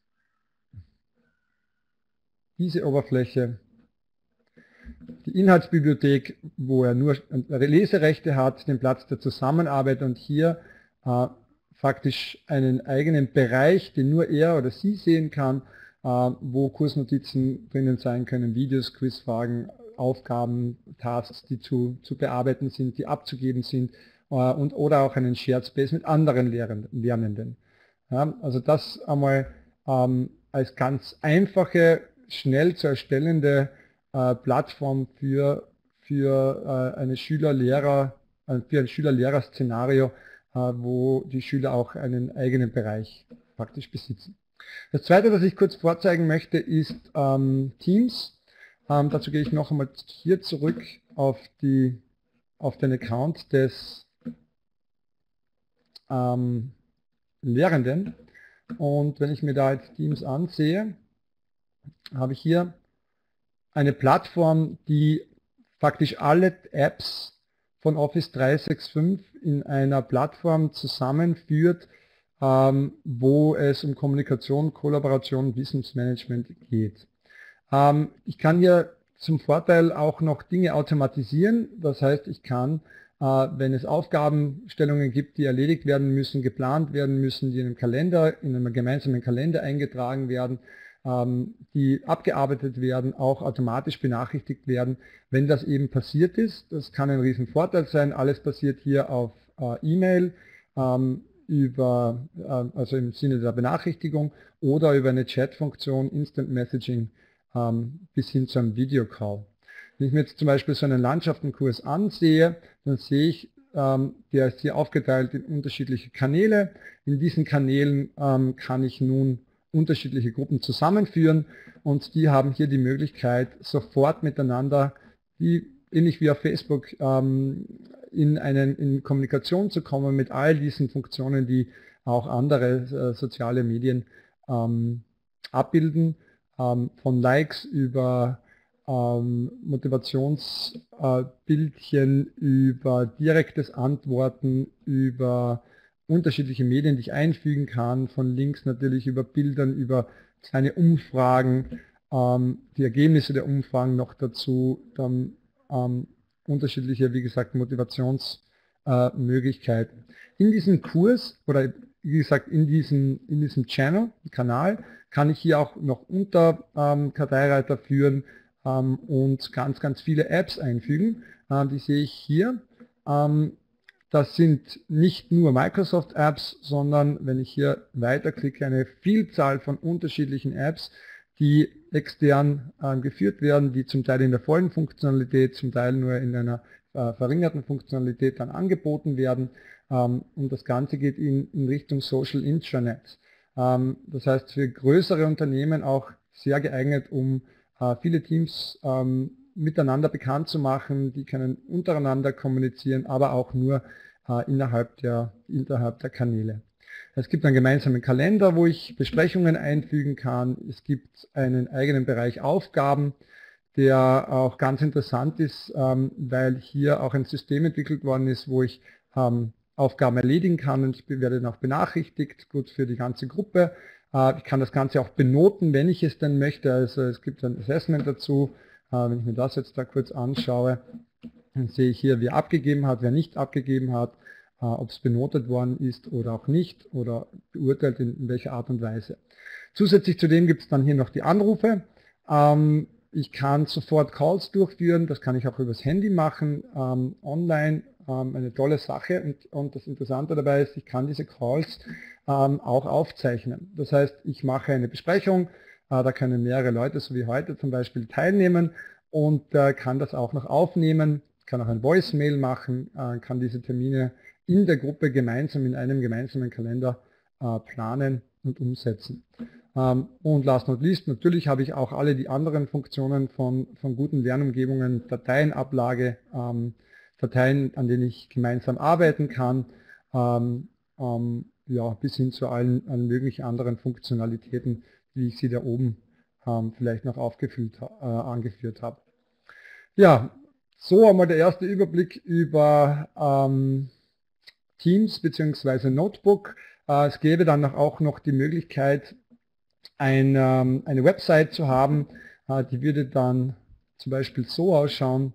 diese Oberfläche, die Inhaltsbibliothek, wo er nur Leserechte hat, den Platz der Zusammenarbeit und hier faktisch einen eigenen Bereich, den nur er oder sie sehen kann, wo Kursnotizen drinnen sein können, Videos, Quizfragen, Aufgaben, Tasks, die zu bearbeiten sind, die abzugeben sind, oder auch einen Shared Space mit anderen Lernenden. Ja, also das einmal als ganz einfache, schnell zu erstellende Plattform für ein Schüler-Lehrer-Szenario, wo die Schüler auch einen eigenen Bereich praktisch besitzen. Das zweite, was ich kurz vorzeigen möchte, ist Teams. Dazu gehe ich noch einmal hier zurück auf den Account des Lehrenden, und wenn ich mir da jetzt Teams ansehe, habe ich hier eine Plattform, die faktisch alle Apps von Office 365 in einer Plattform zusammenführt, wo es um Kommunikation, Kollaboration, Wissensmanagement geht. Ich kann hier zum Vorteil auch noch Dinge automatisieren, das heißt, ich kann, wenn es Aufgabenstellungen gibt, die erledigt werden müssen, geplant werden müssen, die in einem gemeinsamen Kalender eingetragen werden, die abgearbeitet werden, auch automatisch benachrichtigt werden, wenn das eben passiert ist. Das kann ein Riesenvorteil sein. Alles passiert hier auf E-Mail, also im Sinne der Benachrichtigung, oder über eine Chat-Funktion, Instant Messaging, bis hin zu einem Videocall. Wenn ich mir jetzt zum Beispiel so einen Landschaftenkurs ansehe, dann sehe ich, der ist hier aufgeteilt in unterschiedliche Kanäle. In diesen Kanälen kann ich nun unterschiedliche Gruppen zusammenführen, und die haben hier die Möglichkeit, sofort miteinander, ähnlich wie auf Facebook, in Kommunikation zu kommen mit all diesen Funktionen, die auch andere soziale Medien abbilden, von Likes über Motivationsbildchen, über direktes Antworten, über unterschiedliche Medien, die ich einfügen kann, von Links natürlich, über Bildern, über kleine Umfragen, die Ergebnisse der Umfragen noch dazu, dann unterschiedliche, wie gesagt, Motivationsmöglichkeiten. In diesem Kurs, oder wie gesagt, in diesem Kanal, kann ich hier auch noch Karteireiter führen und ganz, ganz viele Apps einfügen. Die sehe ich hier. Das sind nicht nur Microsoft-Apps, sondern wenn ich hier weiterklicke, eine Vielzahl von unterschiedlichen Apps, die extern geführt werden, die zum Teil in der vollen Funktionalität, zum Teil nur in einer verringerten Funktionalität dann angeboten werden. Und das Ganze geht in Richtung Social Intranet. Das heißt, für größere Unternehmen auch sehr geeignet, um viele Teams miteinander bekannt zu machen, die können untereinander kommunizieren, aber auch nur innerhalb der Kanäle. Es gibt einen gemeinsamen Kalender, wo ich Besprechungen einfügen kann. Es gibt einen eigenen Bereich Aufgaben, der auch ganz interessant ist, weil hier auch ein System entwickelt worden ist, wo ich Aufgaben erledigen kann und ich werde dann auch benachrichtigt, gut für die ganze Gruppe. Ich kann das Ganze auch benoten, wenn ich es denn möchte. Also es gibt ein Assessment dazu. Wenn ich mir das jetzt da kurz anschaue, dann sehe ich hier, wer abgegeben hat, wer nicht abgegeben hat, ob es benotet worden ist oder auch nicht oder beurteilt in welcher Art und Weise. Zusätzlich zu dem gibt es dann hier noch die Anrufe. Ich kann sofort Calls durchführen, das kann ich auch übers Handy machen, online, eine tolle Sache und das Interessante dabei ist, ich kann diese Calls auch aufzeichnen. Das heißt, ich mache eine Besprechung, da können mehrere Leute, so wie heute zum Beispiel, teilnehmen und kann das auch noch aufnehmen, kann auch ein Voicemail machen, kann diese Termine in der Gruppe gemeinsam in einem gemeinsamen Kalender planen und umsetzen. Und last not least, natürlich habe ich auch alle die anderen Funktionen von guten Lernumgebungen, Dateienablage, Dateien, an denen ich gemeinsam arbeiten kann, ja, bis hin zu allen möglichen anderen Funktionalitäten, wie ich sie da oben vielleicht noch angeführt habe. Ja, so einmal der erste Überblick über Teams bzw. Notebook. Es gäbe dann auch noch die Möglichkeit, eine Website zu haben, die würde dann zum Beispiel so ausschauen.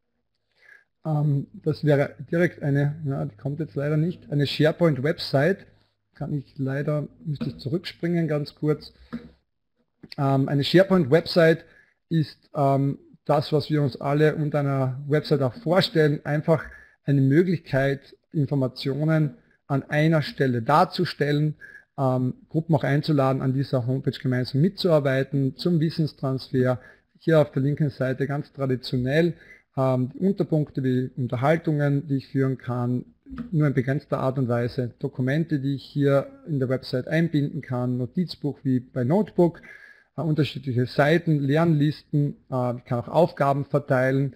Das wäre direkt die kommt jetzt leider nicht, eine SharePoint-Website. Müsste ich zurückspringen ganz kurz. Eine SharePoint-Website ist das, was wir uns alle unter einer Website auch vorstellen, einfach eine Möglichkeit, Informationen an einer Stelle darzustellen, Gruppen auch einzuladen, an dieser Homepage gemeinsam mitzuarbeiten, zum Wissenstransfer. Hier auf der linken Seite ganz traditionell die Unterpunkte wie Unterhaltungen, die ich führen kann, nur in begrenzter Art und Weise, Dokumente, die ich hier in der Website einbinden kann, Notizbuch wie bei Notebook, unterschiedliche Seiten, Lernlisten, ich kann auch Aufgaben verteilen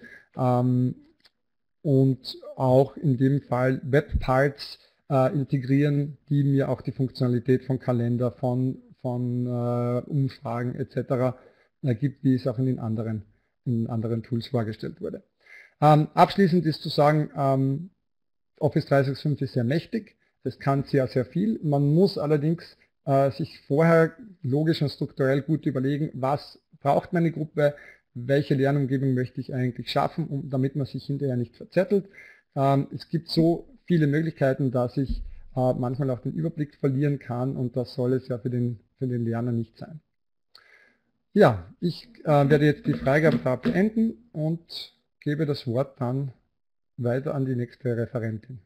und auch in dem Fall Webparts integrieren, die mir auch die Funktionalität von Kalender, von Umfragen etc. gibt, wie es auch in anderen Tools vorgestellt wurde. Abschließend ist zu sagen, Office 365 ist sehr mächtig, es kann sehr, sehr viel. Man muss allerdings sich vorher logisch und strukturell gut überlegen, was braucht meine Gruppe, welche Lernumgebung möchte ich eigentlich schaffen, damit man sich hinterher nicht verzettelt. Es gibt so viele Möglichkeiten, dass ich manchmal auch den Überblick verlieren kann und das soll es ja für den Lerner nicht sein. Ja, ich werde jetzt die Freigabe da beenden und gebe das Wort dann weiter an die nächste Referentin.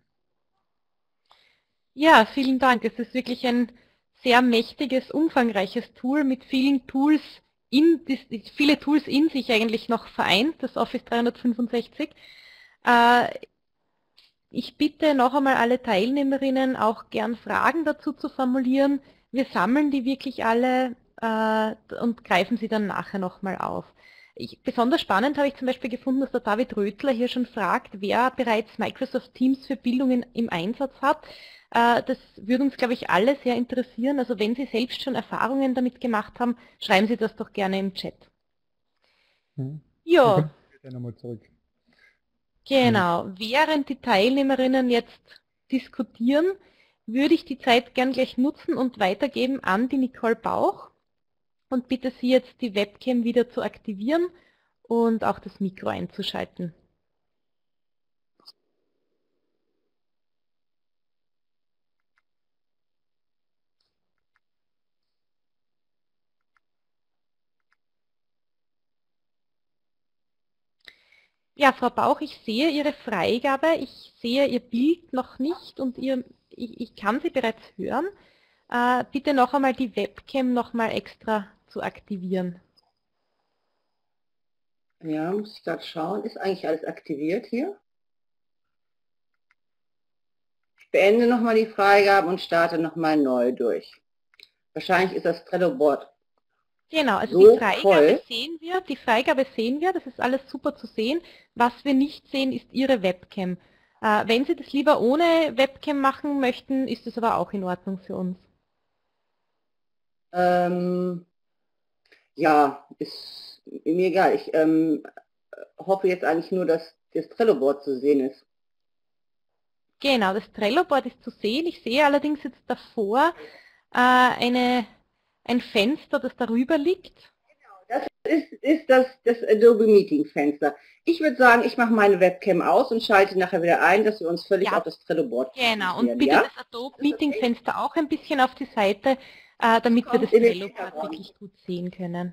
Ja, vielen Dank. Es ist wirklich ein sehr mächtiges, umfangreiches Tool mit vielen Tools, viele Tools in sich eigentlich noch vereint, das Office 365. Ich bitte noch einmal alle Teilnehmerinnen auch gern Fragen dazu zu formulieren. Wir sammeln die wirklich alle und greifen sie dann nachher nochmal auf. Besonders spannend habe ich zum Beispiel gefunden, dass der David Rötler hier schon fragt, wer bereits Microsoft Teams für Bildung im Einsatz hat. Das würde uns, glaube ich, alle sehr interessieren. Also wenn Sie selbst schon Erfahrungen damit gemacht haben, schreiben Sie das doch gerne im Chat. Ja. Nochmal zurück. Genau. Während die Teilnehmerinnen jetzt diskutieren, würde ich die Zeit gern gleich nutzen und weitergeben an die Nicole Bauch und bitte Sie jetzt die Webcam wieder zu aktivieren und auch das Mikro einzuschalten. Ja, Frau Bauch, ich sehe Ihre Freigabe, ich sehe Ihr Bild noch nicht und ich kann Sie bereits hören. Bitte noch einmal die Webcam noch mal extra zu aktivieren. Ja, muss ich gerade schauen. Ist eigentlich alles aktiviert hier? Ich beende nochmal die Freigabe und starte nochmal neu durch. Wahrscheinlich ist das Trello-Board. Genau, also so die Freigabe sehen wir, das ist alles super zu sehen. Was wir nicht sehen, ist Ihre Webcam. Wenn Sie das lieber ohne Webcam machen möchten, ist das aber auch in Ordnung für uns. Ja, ist mir egal. Ich hoffe jetzt eigentlich nur, dass das Trello-Board zu sehen ist. Genau, das Trello-Board ist zu sehen. Ich sehe allerdings jetzt davor ein Fenster, das darüber liegt. Das ist das Adobe Meeting Fenster. Ich würde sagen, ich mache meine Webcam aus und schalte nachher wieder ein, dass wir uns völlig auf das Trello-Board konzentrieren. Genau, und konzentrieren. bitte Ja? das Adobe Meeting Fenster auch ein bisschen auf die Seite, damit wir das Trello-Board wirklich gut sehen können.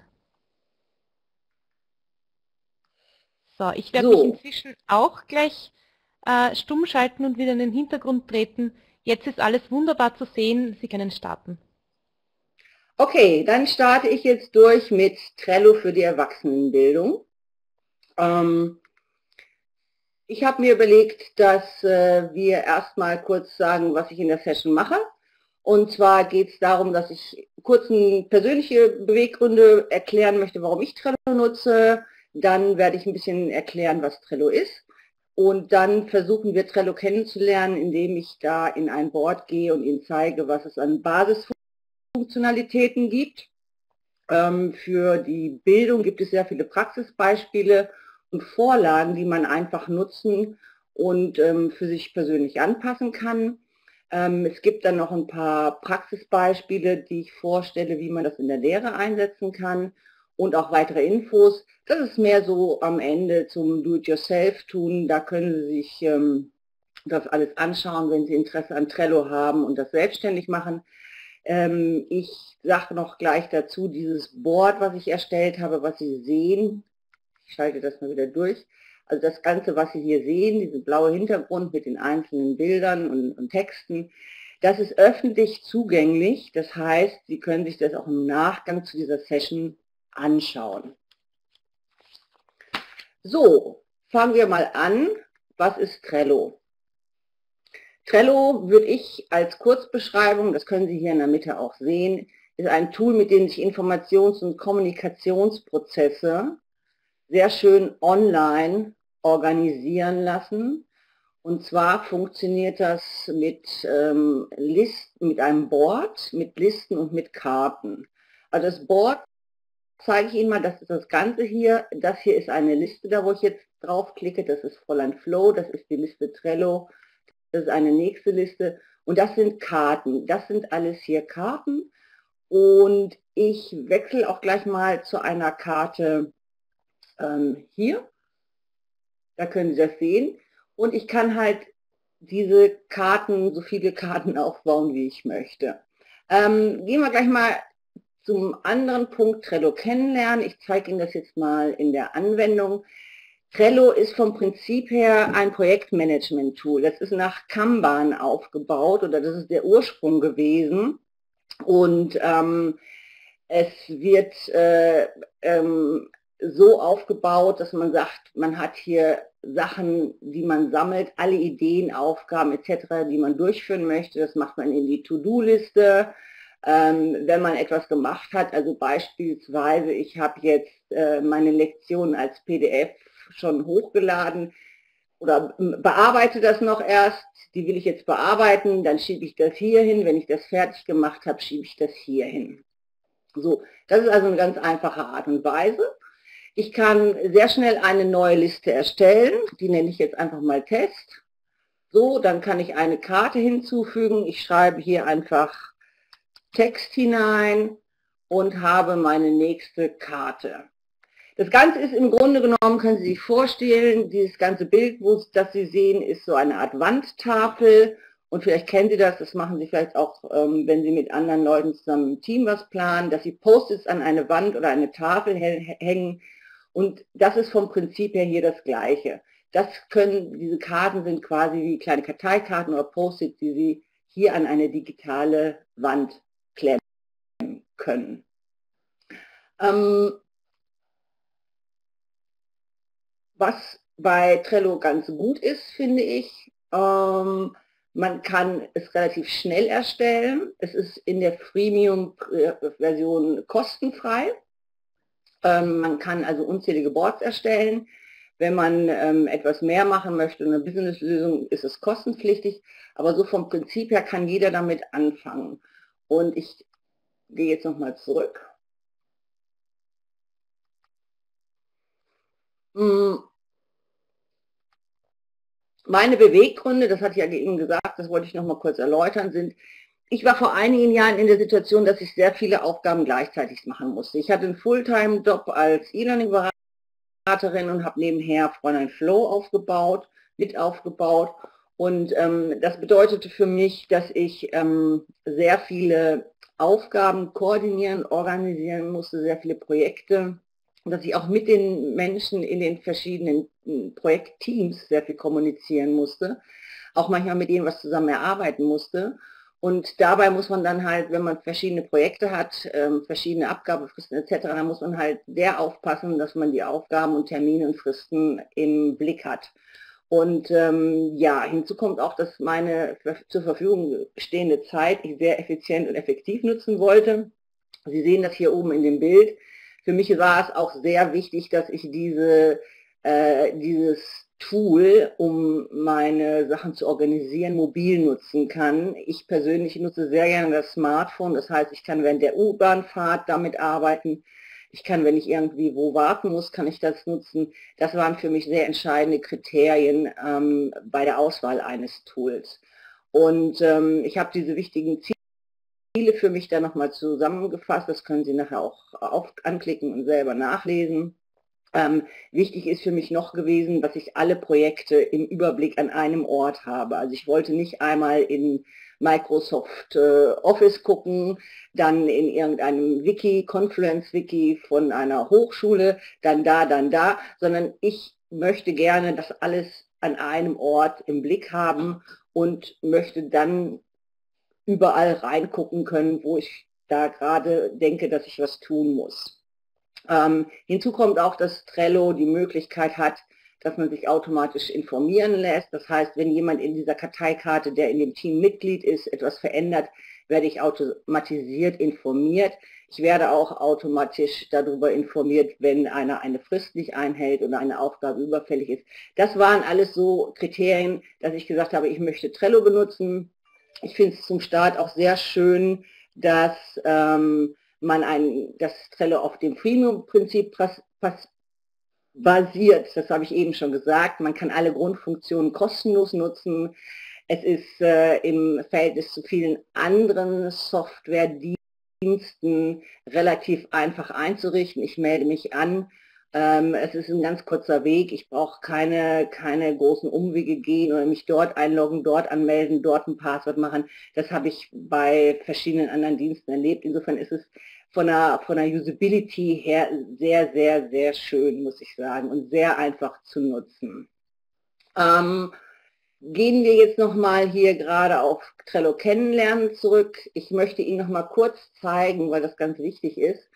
So, ich werde mich inzwischen auch gleich stumm schalten und wieder in den Hintergrund treten. Jetzt ist alles wunderbar zu sehen. Sie können starten. Okay, dann starte ich jetzt durch mit Trello für die Erwachsenenbildung. Ich habe mir überlegt, dass wir erstmal kurz sagen, was ich in der Session mache. Und zwar geht es darum, dass ich kurz persönliche Beweggründe erklären möchte, warum ich Trello nutze. Dann werde ich ein bisschen erklären, was Trello ist. Und dann versuchen wir Trello kennenzulernen, indem ich da in ein Board gehe und Ihnen zeige, was es an Basisfunktionalitäten gibt. Für die Bildung gibt es sehr viele Praxisbeispiele und Vorlagen, die man einfach nutzen und für sich persönlich anpassen kann. Es gibt dann noch ein paar Praxisbeispiele, die ich vorstelle, wie man das in der Lehre einsetzen kann und auch weitere Infos. Das ist mehr so am Ende zum Do-it-yourself-Tun. Da können Sie sich das alles anschauen, wenn Sie Interesse an Trello haben und das selbstständig machen. Ich sage noch gleich dazu, dieses Board, was ich erstellt habe, was Sie sehen, ich schalte das mal wieder durch, also das Ganze, was Sie hier sehen, dieser blaue Hintergrund mit den einzelnen Bildern und Texten, das ist öffentlich zugänglich, das heißt, Sie können sich das auch im Nachgang zu dieser Session anschauen. So, fangen wir mal an. Was ist Trello? Trello würde ich als Kurzbeschreibung, das können Sie hier in der Mitte auch sehen, ist ein Tool, mit dem sich Informations- und Kommunikationsprozesse sehr schön online organisieren lassen. Und zwar funktioniert das mit Listen, mit einem Board, mit Listen und mit Karten. Also das Board zeige ich Ihnen mal, das ist das Ganze hier. Das hier ist eine Liste, da wo ich jetzt draufklicke, das ist Fräulein Flow, das ist die Liste Trello. Das ist eine nächste Liste und das sind Karten. Das sind alles hier Karten und ich wechsle auch gleich mal zu einer Karte hier. Da können Sie das sehen und ich kann halt diese Karten, so viele Karten aufbauen, wie ich möchte. Gehen wir gleich mal zum anderen Punkt, Trello kennenlernen. Ich zeige Ihnen das jetzt mal in der Anwendung. Trello ist vom Prinzip her ein Projektmanagement-Tool. Das ist nach Kanban aufgebaut oder das ist der Ursprung gewesen. Und es wird so aufgebaut, dass man sagt, man hat hier Sachen, die man sammelt, alle Ideen, Aufgaben etc., die man durchführen möchte. Das macht man in die To-Do-Liste. Wenn man etwas gemacht hat, also beispielsweise, ich habe jetzt meine Lektion als PDF schon hochgeladen oder bearbeite das noch erst, die will ich jetzt bearbeiten, dann schiebe ich das hier hin, wenn ich das fertig gemacht habe, schiebe ich das hier hin. So, das ist also eine ganz einfache Art und Weise. Ich kann sehr schnell eine neue Liste erstellen, die nenne ich jetzt einfach mal Test. So, dann kann ich eine Karte hinzufügen, ich schreibe hier einfach Text hinein und habe meine nächste Karte. Das Ganze ist im Grunde genommen, können Sie sich vorstellen, dieses ganze Bild, das Sie sehen, ist so eine Art Wandtafel und vielleicht kennen Sie das, das machen Sie vielleicht auch, wenn Sie mit anderen Leuten zusammen im Team was planen, dass Sie Post-its an eine Wand oder eine Tafel hängen und das ist vom Prinzip her hier das Gleiche. Diese Karten sind quasi wie kleine Karteikarten oder Post-its, die Sie hier an eine digitale Wand klemmen können. Was bei Trello ganz gut ist, finde ich, man kann es relativ schnell erstellen. Es ist in der Freemium-Version kostenfrei. Man kann also unzählige Boards erstellen. Wenn man etwas mehr machen möchte, eine Businesslösung, ist es kostenpflichtig, aber so vom Prinzip her kann jeder damit anfangen. Und ich gehe jetzt nochmal zurück. Meine Beweggründe, das hatte ich ja eben gesagt, das wollte ich nochmal kurz erläutern, sind, ich war vor einigen Jahren in der Situation, dass ich sehr viele Aufgaben gleichzeitig machen musste. Ich hatte einen Fulltime-Job als E-Learning-Beraterin und habe nebenher Fräulein Flow aufgebaut, mit aufgebaut. Und das bedeutete für mich, dass ich sehr viele Aufgaben koordinieren, organisieren musste, sehr viele Projekte, dass ich auch mit den Menschen in den verschiedenen Projektteams sehr viel kommunizieren musste, auch manchmal mit denen was zusammen erarbeiten musste. Und dabei muss man dann halt, wenn man verschiedene Projekte hat, verschiedene Abgabefristen etc., dann muss man halt sehr aufpassen, dass man die Aufgaben und Termine und Fristen im Blick hat. Und ja, hinzu kommt auch, dass meine zur Verfügung stehende Zeit ich sehr effizient und effektiv nutzen wollte. Sie sehen das hier oben in dem Bild. Für mich war es auch sehr wichtig, dass ich dieses Tool, um meine Sachen zu organisieren, mobil nutzen kann. Ich persönlich nutze sehr gerne das Smartphone, das heißt, ich kann während der U-Bahn-Fahrt damit arbeiten. Ich kann, wenn ich irgendwie wo warten muss, kann ich das nutzen. Das waren für mich sehr entscheidende Kriterien bei der Auswahl eines Tools. Und ich habe diese wichtigen Ziele für mich dann nochmal zusammengefasst. Das können Sie nachher auch anklicken und selber nachlesen. Wichtig ist für mich noch gewesen, dass ich alle Projekte im Überblick an einem Ort habe. Also ich wollte nicht einmal in Microsoft Office gucken, dann in irgendeinem Wiki, Confluence-Wiki von einer Hochschule, dann da, sondern ich möchte gerne das alles an einem Ort im Blick haben und möchte dann überall reingucken können, wo ich da gerade denke, dass ich was tun muss. Hinzu kommt auch, dass Trello die Möglichkeit hat, dass man sich automatisch informieren lässt. Das heißt, wenn jemand in dieser Karteikarte, der in dem Team Mitglied ist, etwas verändert, werde ich automatisiert informiert. Ich werde auch automatisch darüber informiert, wenn einer eine Frist nicht einhält oder eine Aufgabe überfällig ist. Das waren alles so Kriterien, dass ich gesagt habe, ich möchte Trello benutzen. Ich finde es zum Start auch sehr schön, dass das Trello auf dem Freemium-Prinzip basiert. Das habe ich eben schon gesagt. Man kann alle Grundfunktionen kostenlos nutzen. Es ist im Verhältnis zu vielen anderen Softwarediensten relativ einfach einzurichten. Ich melde mich an. Es ist ein ganz kurzer Weg. Ich brauche keine großen Umwege gehen oder mich dort einloggen, dort anmelden, dort ein Passwort machen. Das habe ich bei verschiedenen anderen Diensten erlebt. Insofern ist es von der Usability her sehr, sehr, sehr schön, muss ich sagen, und sehr einfach zu nutzen. Gehen wir jetzt nochmal hier gerade auf Trello kennenlernen zurück. Ich möchte Ihnen nochmal kurz zeigen, weil das ganz wichtig ist,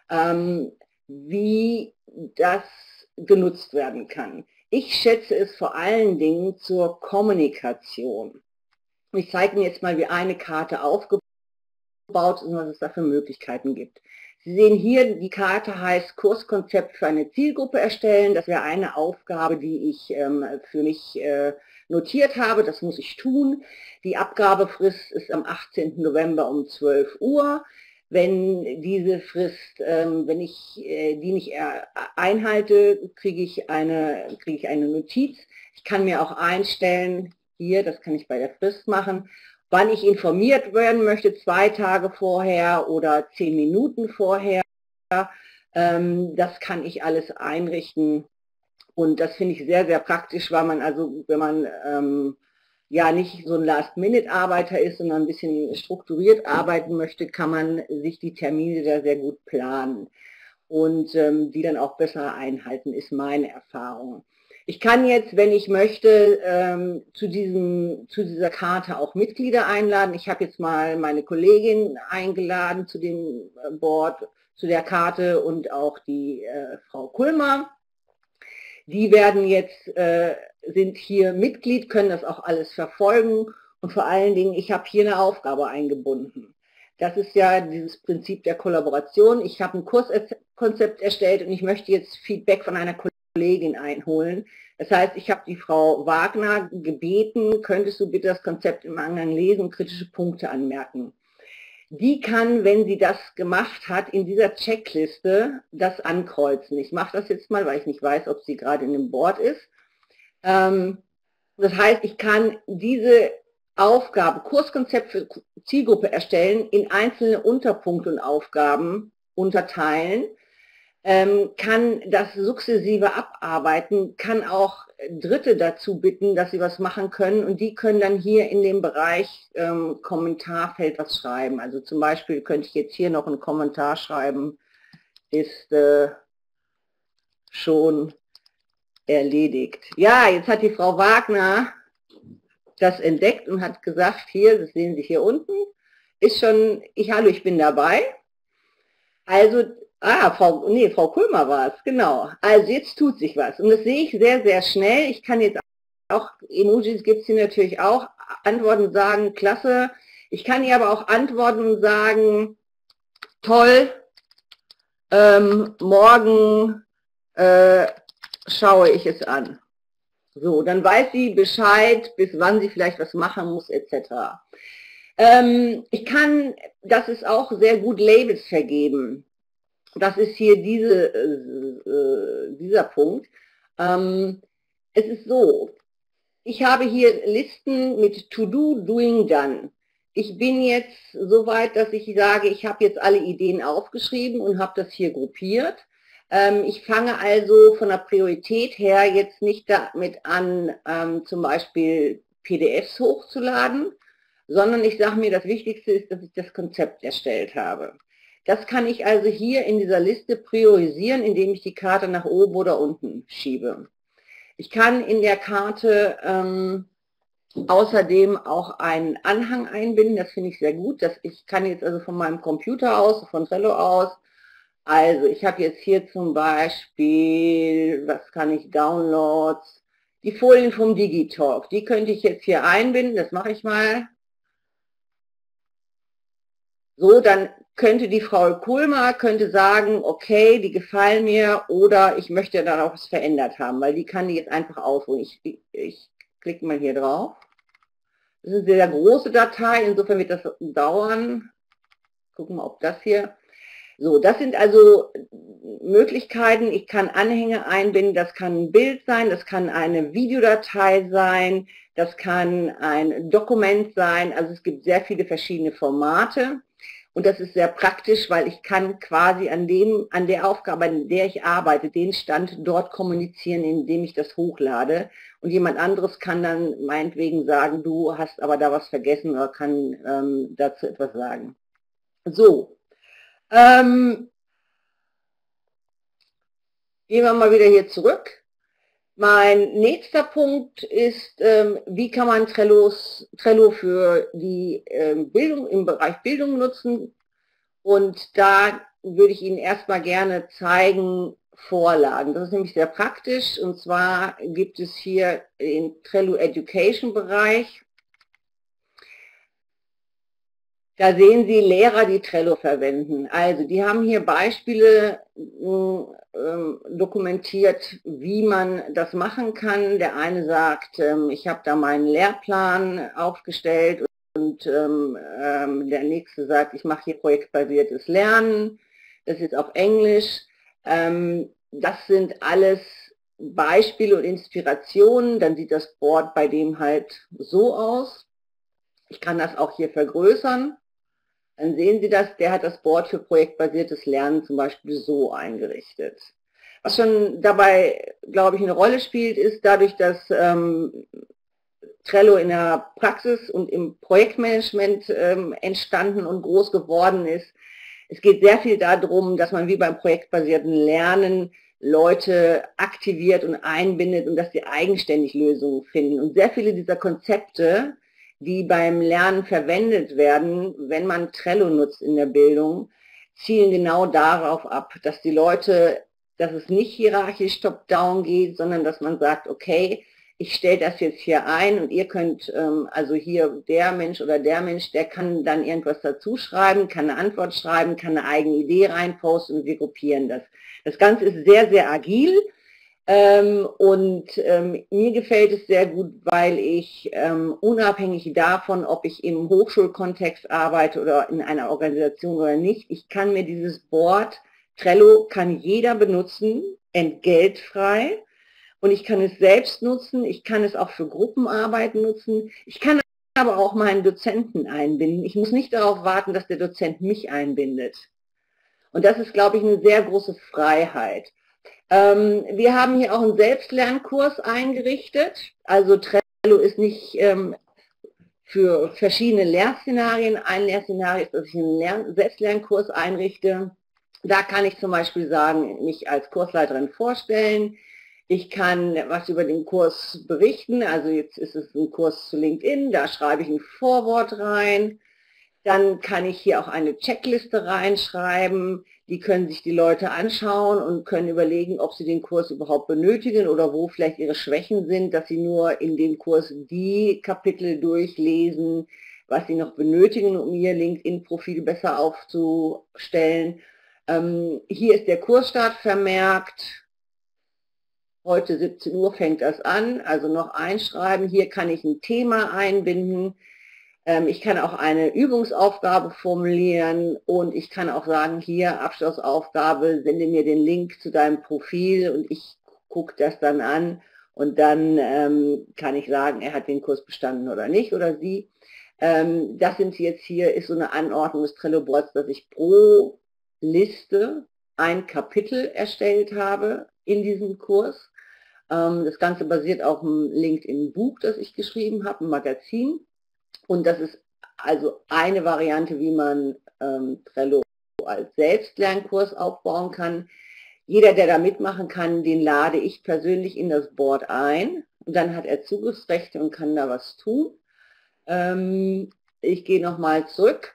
wie das genutzt werden kann. Ich schätze es vor allen Dingen zur Kommunikation. Ich zeige Ihnen jetzt mal, wie eine Karte aufgebaut ist und was es da für Möglichkeiten gibt. Sie sehen hier, die Karte heißt Kurskonzept für eine Zielgruppe erstellen. Das wäre eine Aufgabe, die ich für mich notiert habe. Das muss ich tun. Die Abgabefrist ist am 18. November um 12 Uhr. Wenn diese Frist, wenn ich die nicht einhalte, kriege ich eine Notiz. Ich kann mir auch einstellen, hier, das kann ich bei der Frist machen, wann ich informiert werden möchte, 2 Tage vorher oder 10 Minuten vorher. Das kann ich alles einrichten und das finde ich sehr, sehr praktisch, weil man also, wenn man ja nicht so ein Last-Minute-Arbeiter ist, sondern ein bisschen strukturiert arbeiten möchte, kann man sich die Termine da sehr gut planen und die dann auch besser einhalten, ist meine Erfahrung. Ich kann jetzt, wenn ich möchte, zu dieser Karte auch Mitglieder einladen. Ich habe jetzt mal meine Kollegin eingeladen zu dem Board, zu der Karte und auch die Frau Kulmer. Die werden jetzt, sind hier Mitglied, können das auch alles verfolgen und vor allen Dingen, ich habe hier eine Aufgabe eingebunden. Das ist ja dieses Prinzip der Kollaboration. Ich habe ein Kurskonzept erstellt und ich möchte jetzt Feedback von einer Kollegin einholen. Das heißt, ich habe die Frau Wagner gebeten, könntest du bitte das Konzept im Anhang lesen und kritische Punkte anmerken. Die kann, wenn sie das gemacht hat, in dieser Checkliste das ankreuzen. Ich mache das jetzt mal, weil ich nicht weiß, ob sie gerade in dem Board ist. Das heißt, ich kann diese Aufgabe, Kurskonzept für Zielgruppe erstellen, in einzelne Unterpunkte und Aufgaben unterteilen, kann das sukzessive abarbeiten, kann auch Dritte dazu bitten, dass sie was machen können und die können dann hier in dem Bereich Kommentarfeld was schreiben. Also zum Beispiel könnte ich jetzt hier noch einen Kommentar schreiben, ist schon erledigt. Ja, jetzt hat die Frau Wagner das entdeckt und hat gesagt, hier, das sehen Sie hier unten, ist schon, hallo, ich bin dabei. Also, Frau Kulmer war es, genau. Also jetzt tut sich was und das sehe ich sehr, sehr schnell. Ich kann jetzt auch, Emojis gibt es hier natürlich auch, antworten, sagen, klasse. Ich kann hier aber auch antworten und sagen, toll, morgen schaue ich es an. So, dann weiß sie Bescheid, bis wann sie vielleicht was machen muss, etc. Ich kann, das ist auch sehr gut, Labels vergeben. Das ist hier dieser Punkt. Es ist so, ich habe hier Listen mit To Do, Doing, Done. Ich bin jetzt so weit, dass ich sage, ich habe jetzt alle Ideen aufgeschrieben und habe das hier gruppiert. Ich fange also von der Priorität her jetzt nicht damit an, zum Beispiel PDFs hochzuladen, sondern ich sage mir, das Wichtigste ist, dass ich das Konzept erstellt habe. Das kann ich also hier in dieser Liste priorisieren, indem ich die Karte nach oben oder unten schiebe. Ich kann in der Karte außerdem auch einen Anhang einbinden, das finde ich sehr gut. Ich kann jetzt also von meinem Computer aus, von Trello aus, also ich habe jetzt hier zum Beispiel, was kann ich, Downloads, die Folien vom Digitalk, die könnte ich jetzt hier einbinden, das mache ich mal. So, dann könnte die Frau Kulmer sagen, okay, die gefallen mir oder ich möchte dann auch was verändert haben, weil die kann die jetzt einfach ausholen. Ich klicke mal hier drauf. Das ist eine sehr große Datei, insofern wird das dauern. Gucken wir, ob das hier... So, das sind also Möglichkeiten. Ich kann Anhänge einbinden, das kann ein Bild sein, das kann eine Videodatei sein, das kann ein Dokument sein. Also es gibt sehr viele verschiedene Formate und das ist sehr praktisch, weil ich kann quasi an der Aufgabe, an der ich arbeite, den Stand dort kommunizieren, indem ich das hochlade. Und jemand anderes kann dann meinetwegen sagen, du hast aber da was vergessen oder kann dazu etwas sagen. So. Gehen wir mal wieder hier zurück. Mein nächster Punkt ist, wie kann man Trello für die Bildung im Bereich Bildung nutzen. Und da würde ich Ihnen erstmal gerne zeigen, Vorlagen. Das ist nämlich sehr praktisch. Und zwar gibt es hier den Trello Education Bereich. Da sehen Sie Lehrer, die Trello verwenden. Also die haben hier Beispiele dokumentiert, wie man das machen kann. Der eine sagt, ich habe da meinen Lehrplan aufgestellt und der nächste sagt, ich mache hier projektbasiertes Lernen. Das ist auf Englisch. Das sind alles Beispiele und Inspirationen. Dann sieht das Board bei dem halt so aus. Ich kann das auch hier vergrößern. Dann sehen Sie das, der hat das Board für projektbasiertes Lernen zum Beispiel so eingerichtet. Was schon dabei, glaube ich, eine Rolle spielt, ist dadurch, dass Trello in der Praxis und im Projektmanagement entstanden und groß geworden ist. Es geht sehr viel darum, dass man wie beim projektbasierten Lernen Leute aktiviert und einbindet und dass sie eigenständig Lösungen finden. Und sehr viele dieser Konzepte, die beim Lernen verwendet werden, wenn man Trello nutzt in der Bildung, zielen genau darauf ab, dass die Leute, dass es nicht hierarchisch top-down geht, sondern dass man sagt, okay, ich stelle das jetzt hier ein und ihr könnt, also hier der Mensch oder der Mensch, der kann dann irgendwas dazu schreiben, kann eine Antwort schreiben, kann eine eigene Idee reinposten und wir gruppieren das. Das Ganze ist sehr, sehr agil. Mir gefällt es sehr gut, weil ich unabhängig davon, ob ich im Hochschulkontext arbeite oder in einer Organisation oder nicht, ich kann mir dieses Board, Trello kann jeder benutzen, entgeltfrei. Und ich kann es selbst nutzen, ich kann es auch für Gruppenarbeiten nutzen, ich kann aber auch meinen Dozenten einbinden. Ich muss nicht darauf warten, dass der Dozent mich einbindet. Und das ist, glaube ich, eine sehr große Freiheit. Wir haben hier auch einen Selbstlernkurs eingerichtet. Also Trello ist nicht für verschiedene Lehrszenarien. Ein Lehrszenario ist, dass ich einen Selbstlernkurs einrichte. Da kann ich zum Beispiel sagen, mich als Kursleiterin vorstellen. Ich kann was über den Kurs berichten. Also jetzt ist es ein Kurs zu LinkedIn. Da schreibe ich ein Vorwort rein. Dann kann ich hier auch eine Checkliste reinschreiben. Die können sich die Leute anschauen und können überlegen, ob sie den Kurs überhaupt benötigen oder wo vielleicht ihre Schwächen sind, dass sie nur in dem Kurs die Kapitel durchlesen, was sie noch benötigen, um ihr LinkedIn-Profil besser aufzustellen. Hier ist der Kursstart vermerkt. Heute 17 Uhr fängt das an, also noch einschreiben. Hier kann ich ein Thema einbinden. Ich kann auch eine Übungsaufgabe formulieren und ich kann auch sagen, hier Abschlussaufgabe, sende mir den Link zu deinem Profil und ich gucke das dann an und dann kann ich sagen, er hat den Kurs bestanden oder nicht oder sie. Das sind jetzt hier, ist so eine Anordnung des Trello-Boards, dass ich pro Liste ein Kapitel erstellt habe in diesem Kurs. Das Ganze basiert auf einem LinkedIn-Buch, das ich geschrieben habe, ein Magazin. Und das ist also eine Variante, wie man Trello als Selbstlernkurs aufbauen kann. Jeder, der da mitmachen kann, den lade ich persönlich in das Board ein. Und dann hat er Zugriffsrechte und kann da was tun. Ich gehe nochmal zurück.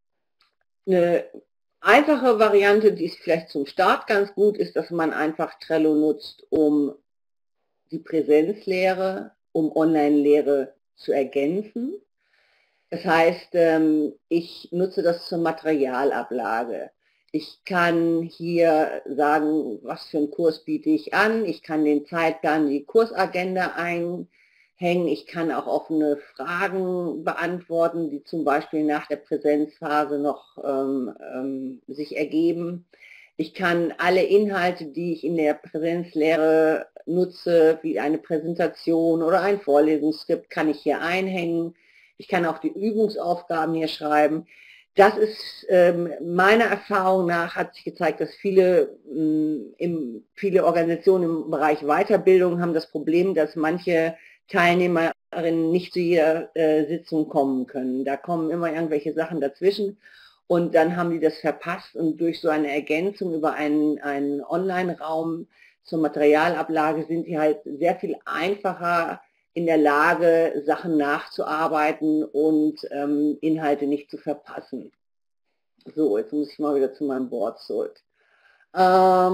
Eine einfache Variante, die ist vielleicht zum Start ganz gut, ist, dass man einfach Trello nutzt, um die Präsenzlehre, um Online-Lehre zu ergänzen. Das heißt, ich nutze das zur Materialablage. Ich kann hier sagen, was für einen Kurs biete ich an. Ich kann den Zeitplan, die Kursagenda einhängen. Ich kann auch offene Fragen beantworten, die zum Beispiel nach der Präsenzphase noch sich ergeben. Ich kann alle Inhalte, die ich in der Präsenzlehre nutze, wie eine Präsentation oder ein Vorlesungsskript, kann ich hier einhängen. Ich kann auch die Übungsaufgaben hier schreiben. Das ist meiner Erfahrung nach, hat sich gezeigt, dass viele Organisationen im Bereich Weiterbildung haben das Problem, dass manche Teilnehmerinnen nicht zu jeder Sitzung kommen können. Da kommen immer irgendwelche Sachen dazwischen und dann haben die das verpasst und durch so eine Ergänzung über einen Online-Raum zur Materialablage sind die halt sehr viel einfacher in der Lage, Sachen nachzuarbeiten und Inhalte nicht zu verpassen. So, jetzt muss ich mal wieder zu meinem Board zurück. Ja,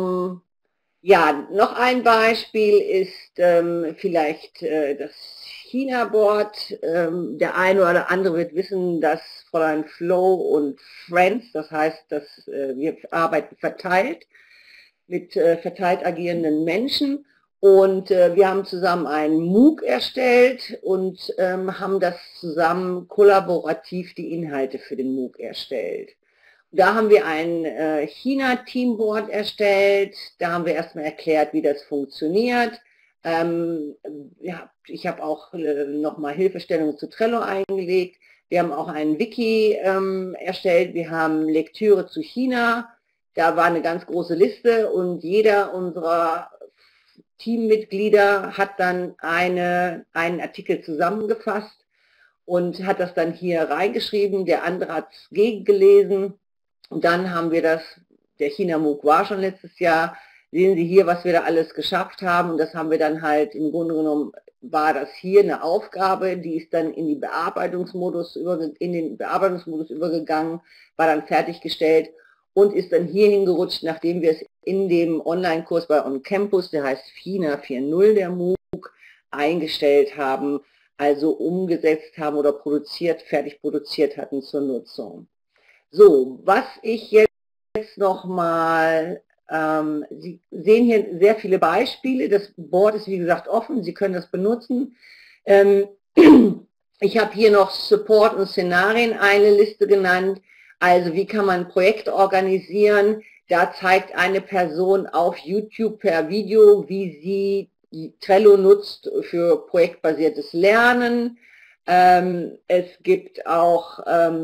noch ein Beispiel ist vielleicht das China-Board. Der eine oder andere wird wissen, dass Fräulein Flo und Friends, das heißt, dass wir arbeiten verteilt mit verteilt agierenden Menschen. Und wir haben zusammen einen MOOC erstellt und haben das zusammen kollaborativ die Inhalte für den MOOC erstellt. Da haben wir ein China-Teamboard erstellt, da haben wir erstmal erklärt, wie das funktioniert. Ja, ich habe auch nochmal Hilfestellungen zu Trello eingelegt. Wir haben auch ein Wiki erstellt, wir haben Lektüre zu China. Da war eine ganz große Liste und jeder unserer Teammitglieder hat dann einen Artikel zusammengefasst und hat das dann hier reingeschrieben, der andere hat es gegengelesen und dann haben wir das, der China MOOC war schon letztes Jahr, sehen Sie hier, was wir da alles geschafft haben und das haben wir dann halt, im Grunde genommen war das hier eine Aufgabe, die ist dann in den Bearbeitungsmodus übergegangen, war dann fertiggestellt und ist dann hier hingerutscht, nachdem wir es in dem Online-Kurs bei OnCampus, der heißt FINA 4.0, der MOOC, eingestellt haben, also umgesetzt haben oder fertig produziert hatten zur Nutzung. So, was ich jetzt nochmal Sie sehen hier sehr viele Beispiele. Das Board ist wie gesagt offen, Sie können das benutzen. Ich habe hier noch Support und Szenarien eine Liste genannt. Also wie kann man ein Projekt organisieren? Da zeigt eine Person auf YouTube per Video, wie sie Trello nutzt für projektbasiertes Lernen. Es gibt auch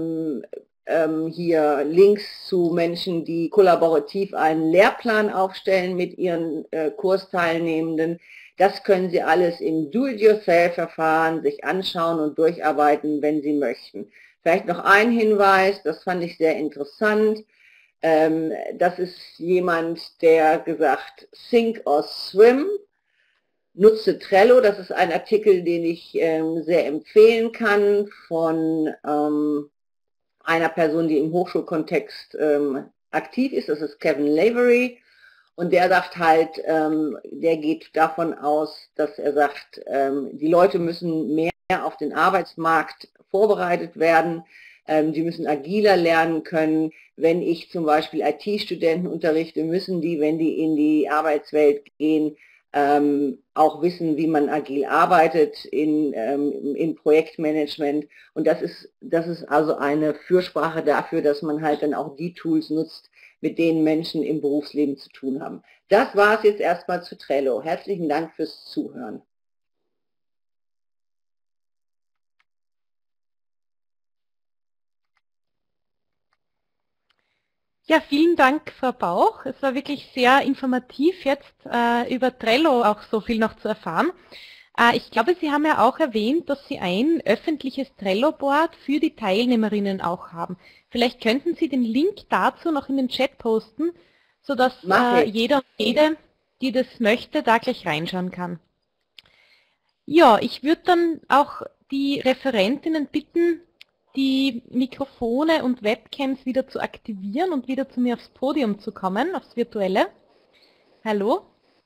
hier Links zu Menschen, die kollaborativ einen Lehrplan aufstellen mit ihren Kursteilnehmenden. Das können Sie alles im Do-it-yourself-Verfahren sich anschauen und durcharbeiten, wenn Sie möchten. Vielleicht noch ein Hinweis, das fand ich sehr interessant. Das ist jemand, der gesagt, Sink or Swim, nutze Trello. Das ist ein Artikel, den ich sehr empfehlen kann von einer Person, die im Hochschulkontext aktiv ist. Das ist Kevin Lavery. Und der sagt halt, der geht davon aus, dass er sagt, die Leute müssen mehr auf den Arbeitsmarkt vorbereitet werden. Die müssen agiler lernen können. Wenn ich zum Beispiel IT-Studenten unterrichte, müssen die, wenn die in die Arbeitswelt gehen, auch wissen, wie man agil arbeitet im Projektmanagement. Und das ist also eine Fürsprache dafür, dass man halt dann auch die Tools nutzt, mit denen Menschen im Berufsleben zu tun haben. Das war es jetzt erstmal zu Trello. Herzlichen Dank fürs Zuhören. Ja, vielen Dank, Frau Bauch. Es war wirklich sehr informativ, jetzt über Trello auch so viel noch zu erfahren. Ich glaube, Sie haben ja auch erwähnt, dass Sie ein öffentliches Trello-Board für die Teilnehmerinnen auch haben. Vielleicht könnten Sie den Link dazu noch in den Chat posten, sodass jeder und jede, die das möchte, da gleich reinschauen kann. Ja, ich würde dann auch die Referentinnen bitten, die Mikrofone und Webcams wieder zu aktivieren und wieder zu mir aufs Podium zu kommen, aufs Virtuelle. Hallo.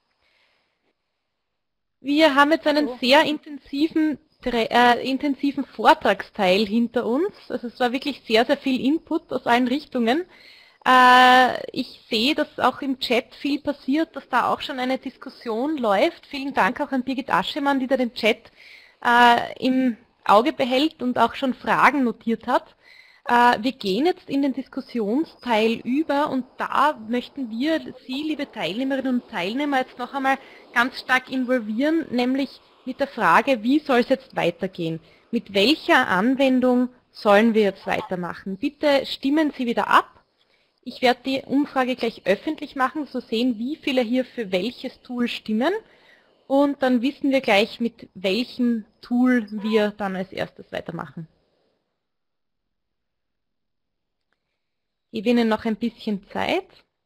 Wir haben jetzt einen sehr intensiven Vortragsteil hinter uns. Also es war wirklich sehr, sehr viel Input aus allen Richtungen. Ich sehe, dass auch im Chat viel passiert, dass da auch schon eine Diskussion läuft. Vielen Dank auch an Birgit Aschemann, die da den Chat im Auge behält und auch schon Fragen notiert hat. Wir gehen jetzt in den Diskussionsteil über und da möchten wir Sie, liebe Teilnehmerinnen und Teilnehmer, jetzt noch einmal ganz stark involvieren, nämlich mit der Frage, wie soll es jetzt weitergehen? Mit welcher Anwendung sollen wir jetzt weitermachen? Bitte stimmen Sie wieder ab. Ich werde die Umfrage gleich öffentlich machen, so sehen, wie viele hier für welches Tool stimmen. Und dann wissen wir gleich, mit welchem Tool wir dann als erstes weitermachen. Ich gebe Ihnen noch ein bisschen Zeit.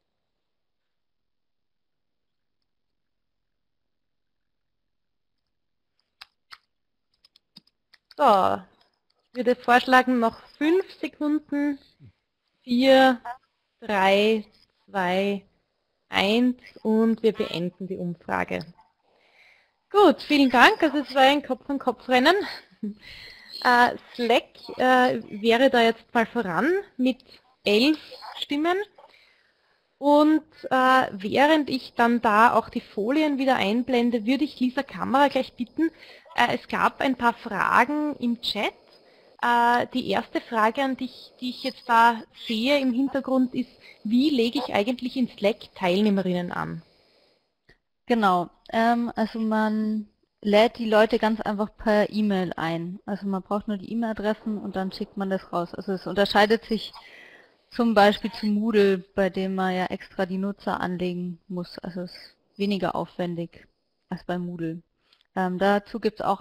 So, ich würde vorschlagen, noch 5 Sekunden. 4, 3, 2, 1 und wir beenden die Umfrage. Gut, vielen Dank. Also es war ein Kopf-an-Kopf-Rennen. Slack wäre da jetzt mal voran mit 11 Stimmen. Und während ich dann da auch die Folien wieder einblende, würde ich Lisa Kammerer gleich bitten. Es gab ein paar Fragen im Chat. Die erste Frage an dich, die ich jetzt da sehe im Hintergrund, ist, wie lege ich eigentlich in Slack Teilnehmerinnen an? Genau, also man lädt die Leute ganz einfach per E-Mail ein. Also man braucht nur die E-Mail-Adressen und dann schickt man das raus. Also es unterscheidet sich zum Beispiel zu Moodle, bei dem man ja extra die Nutzer anlegen muss. Also es ist weniger aufwendig als bei Moodle. Dazu gibt es auch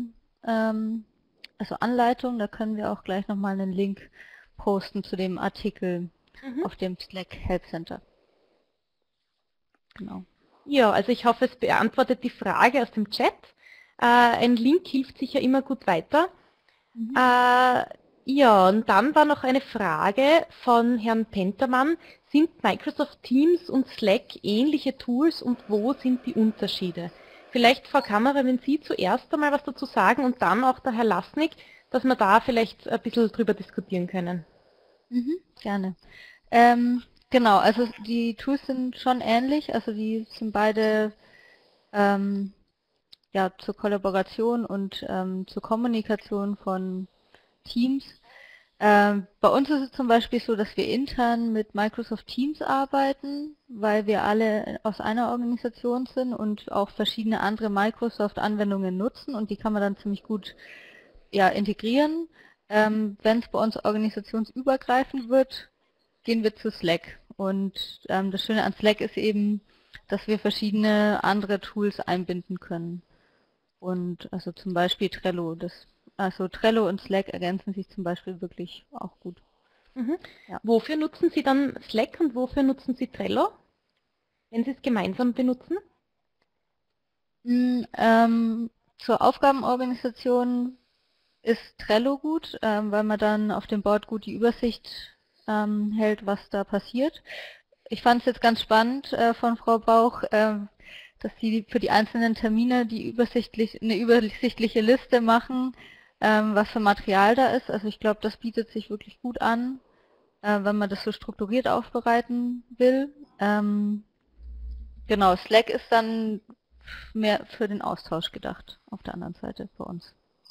Anleitungen, da können wir auch gleich nochmal einen Link posten zu dem Artikel auf dem Slack Help Center. Genau. Ja, also ich hoffe, es beantwortet die Frage aus dem Chat. Ein Link hilft sicher immer gut weiter. Ja, und dann war noch eine Frage von Herrn Pentermann. Sind Microsoft Teams und Slack ähnliche Tools und wo sind die Unterschiede? Vielleicht, Frau Kammerer, wenn Sie zuerst einmal was dazu sagen und dann auch der Herr Lasnik, dass wir da vielleicht ein bisschen drüber diskutieren können. Gerne. Genau, also die Tools sind schon ähnlich, also die sind beide ja, zur Kollaboration und zur Kommunikation von Teams. Bei uns ist es zum Beispiel so, dass wir intern mit Microsoft Teams arbeiten, weil wir alle aus einer Organisation sind und auch verschiedene andere Microsoft-Anwendungen nutzen und die kann man dann ziemlich gut ja, integrieren. Wenn es bei uns organisationsübergreifend wird, gehen wir zu Slack. Und das Schöne an Slack ist eben, dass wir verschiedene andere Tools einbinden können. Und also zum Beispiel Trello. Also Trello und Slack ergänzen sich zum Beispiel wirklich auch gut. Mhm. Ja. Wofür nutzen Sie dann Slack und wofür nutzen Sie Trello, wenn Sie es gemeinsam benutzen? Zur Aufgabenorganisation ist Trello gut, weil man dann auf dem Board gut die Übersicht hält, was da passiert. Ich fand es jetzt ganz spannend von Frau Bauch, dass sie für die einzelnen Termine eine übersichtliche Liste machen, was für Material da ist. Also ich glaube, das bietet sich wirklich gut an, wenn man das so strukturiert aufbereiten will. Genau, Slack ist dann mehr für den Austausch gedacht, auf der anderen Seite bei uns.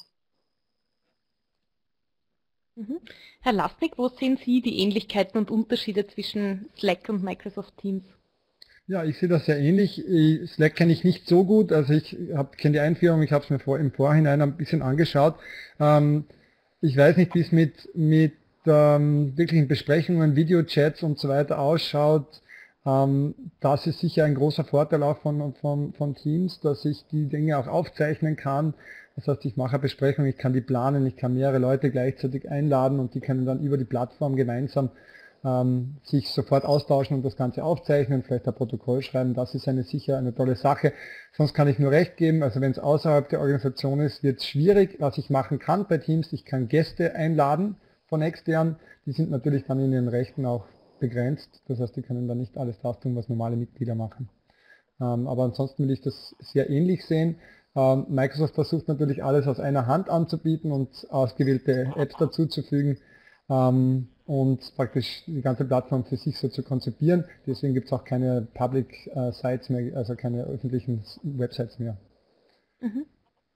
Mhm. Herr Lasnik, wo sehen Sie die Ähnlichkeiten und Unterschiede zwischen Slack und Microsoft Teams? Ja, ich sehe das sehr ähnlich. Slack kenne ich nicht so gut, also ich kenne die Einführung, ich habe es mir im Vorhinein ein bisschen angeschaut. Ich weiß nicht, wie es mit wirklichen Besprechungen, Videochats und so weiter ausschaut. Das ist sicher ein großer Vorteil auch von Teams, dass ich die Dinge auch aufzeichnen kann. Das heißt, ich mache eine Besprechung, ich kann die planen, ich kann mehrere Leute gleichzeitig einladen und die können dann über die Plattform gemeinsam sich sofort austauschen und das Ganze aufzeichnen, vielleicht ein Protokoll schreiben. Das ist sicher eine tolle Sache. Sonst kann ich nur recht geben, also wenn es außerhalb der Organisation ist, wird es schwierig. Was ich machen kann bei Teams, ich kann Gäste einladen von extern. Die sind natürlich dann in ihren Rechten auch begrenzt. Das heißt, die können dann nicht alles das tun, was normale Mitglieder machen. Aber ansonsten will ich das sehr ähnlich sehen. Microsoft versucht natürlich alles aus einer Hand anzubieten und ausgewählte Apps dazuzufügen und praktisch die ganze Plattform für sich so zu konzipieren. Deswegen gibt es auch keine Public Sites mehr, also keine öffentlichen Websites mehr. Mhm.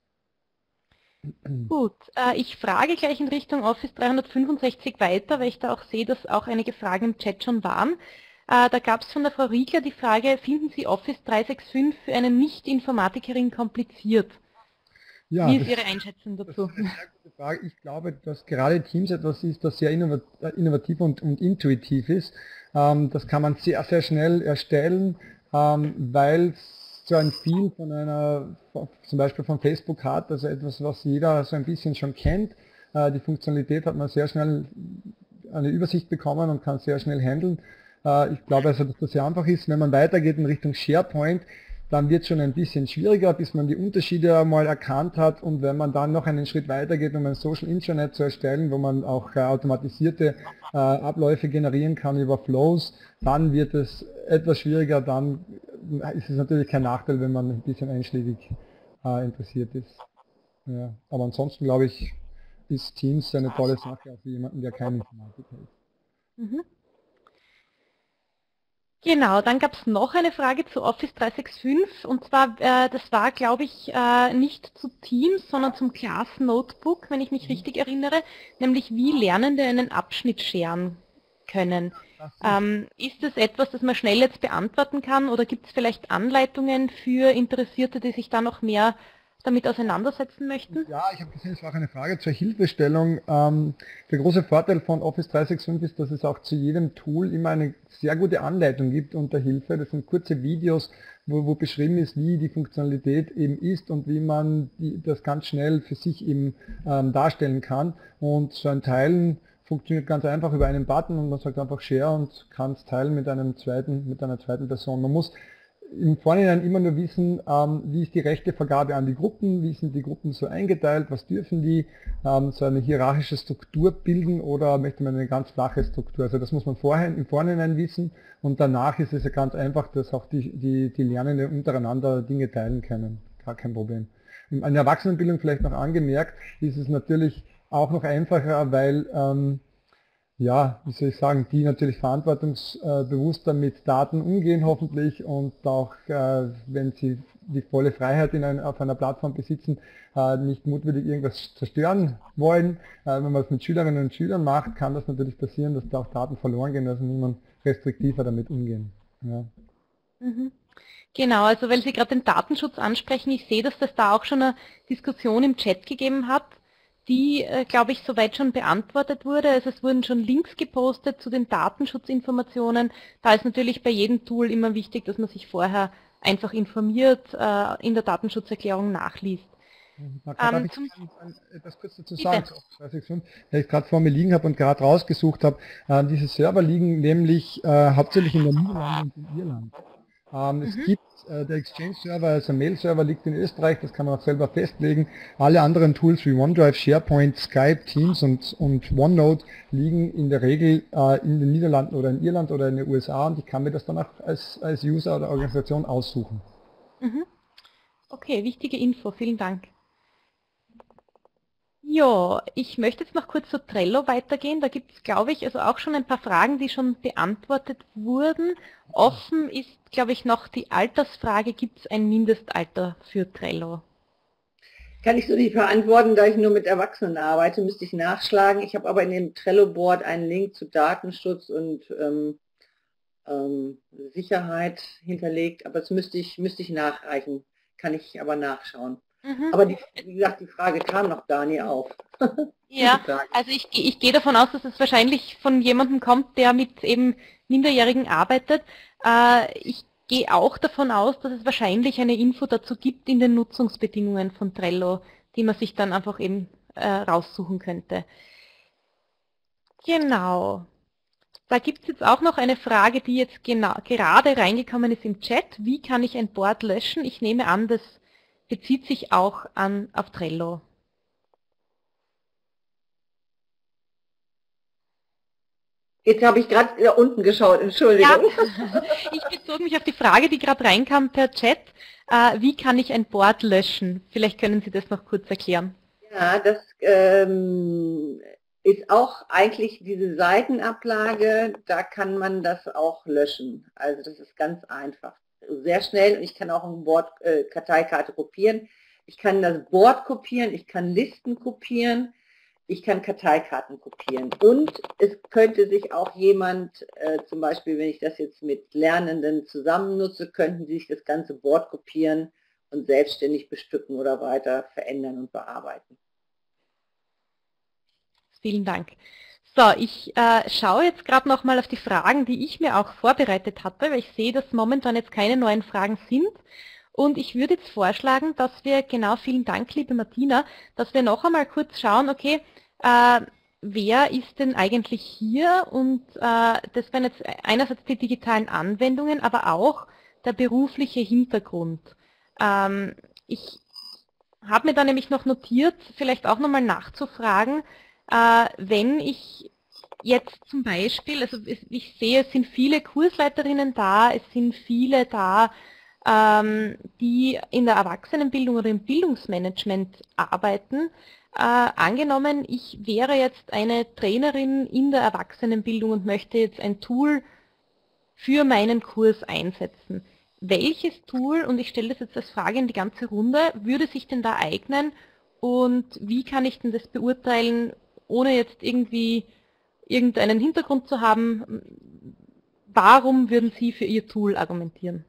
Gut, ich frage gleich in Richtung Office 365 weiter, weil ich da auch sehe, dass auch einige Fragen im Chat schon waren. Da gab es von der Frau Riegler die Frage, finden Sie Office 365 für eine Nicht-Informatikerin kompliziert? Ja, wie ist Ihre Einschätzung dazu? Das ist eine sehr gute Frage. Ich glaube, dass gerade Teams etwas ist, das sehr innovativ und intuitiv ist. Das kann man sehr, sehr schnell erstellen, weil es so ein Feel zum Beispiel von Facebook hat, also etwas, was jeder so ein bisschen schon kennt. Die Funktionalität hat man sehr schnell eine Übersicht bekommen und kann sehr schnell handeln. Ich glaube also, dass das sehr einfach ist. Wenn man weitergeht in Richtung SharePoint, dann wird es schon ein bisschen schwieriger, bis man die Unterschiede mal erkannt hat, und wenn man dann noch einen Schritt weiter geht, um ein Social Intranet zu erstellen, wo man auch automatisierte Abläufe generieren kann über Flows, dann wird es etwas schwieriger, dann ist es natürlich kein Nachteil, wenn man ein bisschen einschlägig interessiert ist. Ja. Aber ansonsten glaube ich, ist Teams eine tolle Sache, auch für jemanden, der keine Informatik hat. Mhm. Genau, dann gab es noch eine Frage zu Office 365 und zwar, das war glaube ich nicht zu Teams, sondern zum Class Notebook, wenn ich mich richtig erinnere, nämlich wie Lernende einen Abschnitt scheren können. Ist das etwas, das man schnell jetzt beantworten kann oder gibt es vielleicht Anleitungen für Interessierte, die sich da noch mehr damit auseinandersetzen möchten? Ja, ich habe gesehen, es war auch eine Frage zur Hilfestellung. Der große Vorteil von Office 365 ist, dass es auch zu jedem Tool immer eine sehr gute Anleitung gibt unter Hilfe. Das sind kurze Videos, wo beschrieben ist, wie die Funktionalität eben ist und wie man das ganz schnell für sich eben darstellen kann. Und so ein Teilen funktioniert ganz einfach über einen Button und man sagt einfach Share und kann es teilen mit einer zweiten Person. Man muss im Vorhinein immer nur wissen, wie ist die Rechte-Vergabe an die Gruppen, wie sind die Gruppen so eingeteilt, was dürfen die, so eine hierarchische Struktur bilden oder möchte man eine ganz flache Struktur. Also das muss man im Vorhinein wissen, und danach ist es ja ganz einfach, dass auch die Lernenden untereinander Dinge teilen können. Gar kein Problem. In der Erwachsenenbildung vielleicht noch angemerkt, ist es natürlich auch noch einfacher, weil ja, wie soll ich sagen, die natürlich verantwortungsbewusster mit Daten umgehen hoffentlich und auch, wenn sie die volle Freiheit auf einer Plattform besitzen, nicht mutwillig irgendwas zerstören wollen. Wenn man es mit Schülerinnen und Schülern macht, kann das natürlich passieren, dass da auch Daten verloren gehen, also muss man restriktiver damit umgehen. Ja. Mhm. Genau, also weil Sie gerade den Datenschutz ansprechen, ich sehe, dass das da auch schon eine Diskussion im Chat gegeben hat, die, glaube ich, soweit schon beantwortet wurde. Also es wurden schon Links gepostet zu den Datenschutzinformationen. Da ist natürlich bei jedem Tool immer wichtig, dass man sich vorher einfach informiert, in der Datenschutzerklärung nachliest. Darf ich Zum, etwas kurz dazu bitte. sagen, weil ich gerade vor mir liegen habe und gerade rausgesucht habe, diese Server liegen nämlich hauptsächlich in den Niederlanden und in Irland. Es Mhm. gibt der Exchange-Server, also Mail-Server liegt in Österreich, das kann man auch selber festlegen. Alle anderen Tools wie OneDrive, SharePoint, Skype, Teams und OneNote liegen in der Regel in den Niederlanden oder in Irland oder in den USA und ich kann mir das dann auch als User oder Organisation aussuchen. Mhm. Okay, wichtige Info, vielen Dank. Ja, ich möchte jetzt noch kurz zu Trello weitergehen. Da gibt es, glaube ich, also auch schon ein paar Fragen, die schon beantwortet wurden. Offen ist, glaube ich, noch die Altersfrage, gibt es ein Mindestalter für Trello? Kann ich so nicht beantworten, da ich nur mit Erwachsenen arbeite, müsste ich nachschlagen. Ich habe aber in dem Trello-Board einen Link zu Datenschutz und Sicherheit hinterlegt, aber das müsste ich nachreichen, kann ich aber nachschauen. Mhm. Aber wie gesagt, die Frage kam noch gar nie auf. Ja, also ich gehe davon aus, dass es wahrscheinlich von jemandem kommt, der mit eben Minderjährigen arbeitet. Ich gehe auch davon aus, dass es wahrscheinlich eine Info dazu gibt in den Nutzungsbedingungen von Trello, die man sich dann einfach eben raussuchen könnte. Genau. Da gibt es jetzt auch noch eine Frage, die jetzt gerade reingekommen ist im Chat. Wie kann ich ein Board löschen? Ich nehme an, das bezieht sich auch auf Trello. Jetzt habe ich gerade da unten geschaut, Entschuldigung. Ja, ich bezog mich auf die Frage, die gerade reinkam per Chat. Wie kann ich ein Board löschen? Vielleicht können Sie das noch kurz erklären. Ja, das ist auch eigentlich diese Seitenablage, da kann man das auch löschen. Also das ist ganz einfach. Sehr schnell und ich kann auch ein Board, Karteikarte kopieren. Ich kann das Board kopieren, ich kann Listen kopieren, ich kann Karteikarten kopieren. Und es könnte sich auch jemand, zum Beispiel wenn ich das jetzt mit Lernenden zusammen nutze, könnten sie sich das ganze Board kopieren und selbstständig bestücken oder weiter verändern und bearbeiten. Vielen Dank. So, ich schaue jetzt gerade nochmal auf die Fragen, die ich mir auch vorbereitet hatte, weil ich sehe, dass momentan jetzt keine neuen Fragen sind. Und ich würde jetzt vorschlagen, dass wir, genau, vielen Dank, liebe Martina, dass wir noch einmal kurz schauen, okay, wer ist denn eigentlich hier? Und das wären jetzt einerseits die digitalen Anwendungen, aber auch der berufliche Hintergrund. Ich habe mir da nämlich noch notiert, vielleicht auch nochmal nachzufragen, wenn ich jetzt zum Beispiel, also ich sehe, es sind viele Kursleiterinnen da, es sind viele da, die in der Erwachsenenbildung oder im Bildungsmanagement arbeiten. Angenommen, ich wäre jetzt eine Trainerin in der Erwachsenenbildung und möchte jetzt ein Tool für meinen Kurs einsetzen. Welches Tool, und ich stelle das jetzt als Frage in die ganze Runde, würde sich denn da eignen und wie kann ich denn das beurteilen, ohne jetzt irgendwie irgendeinen Hintergrund zu haben? Warum würden Sie für Ihr Tool argumentieren?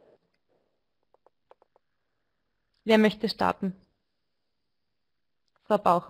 Wer möchte starten? Frau Bauch.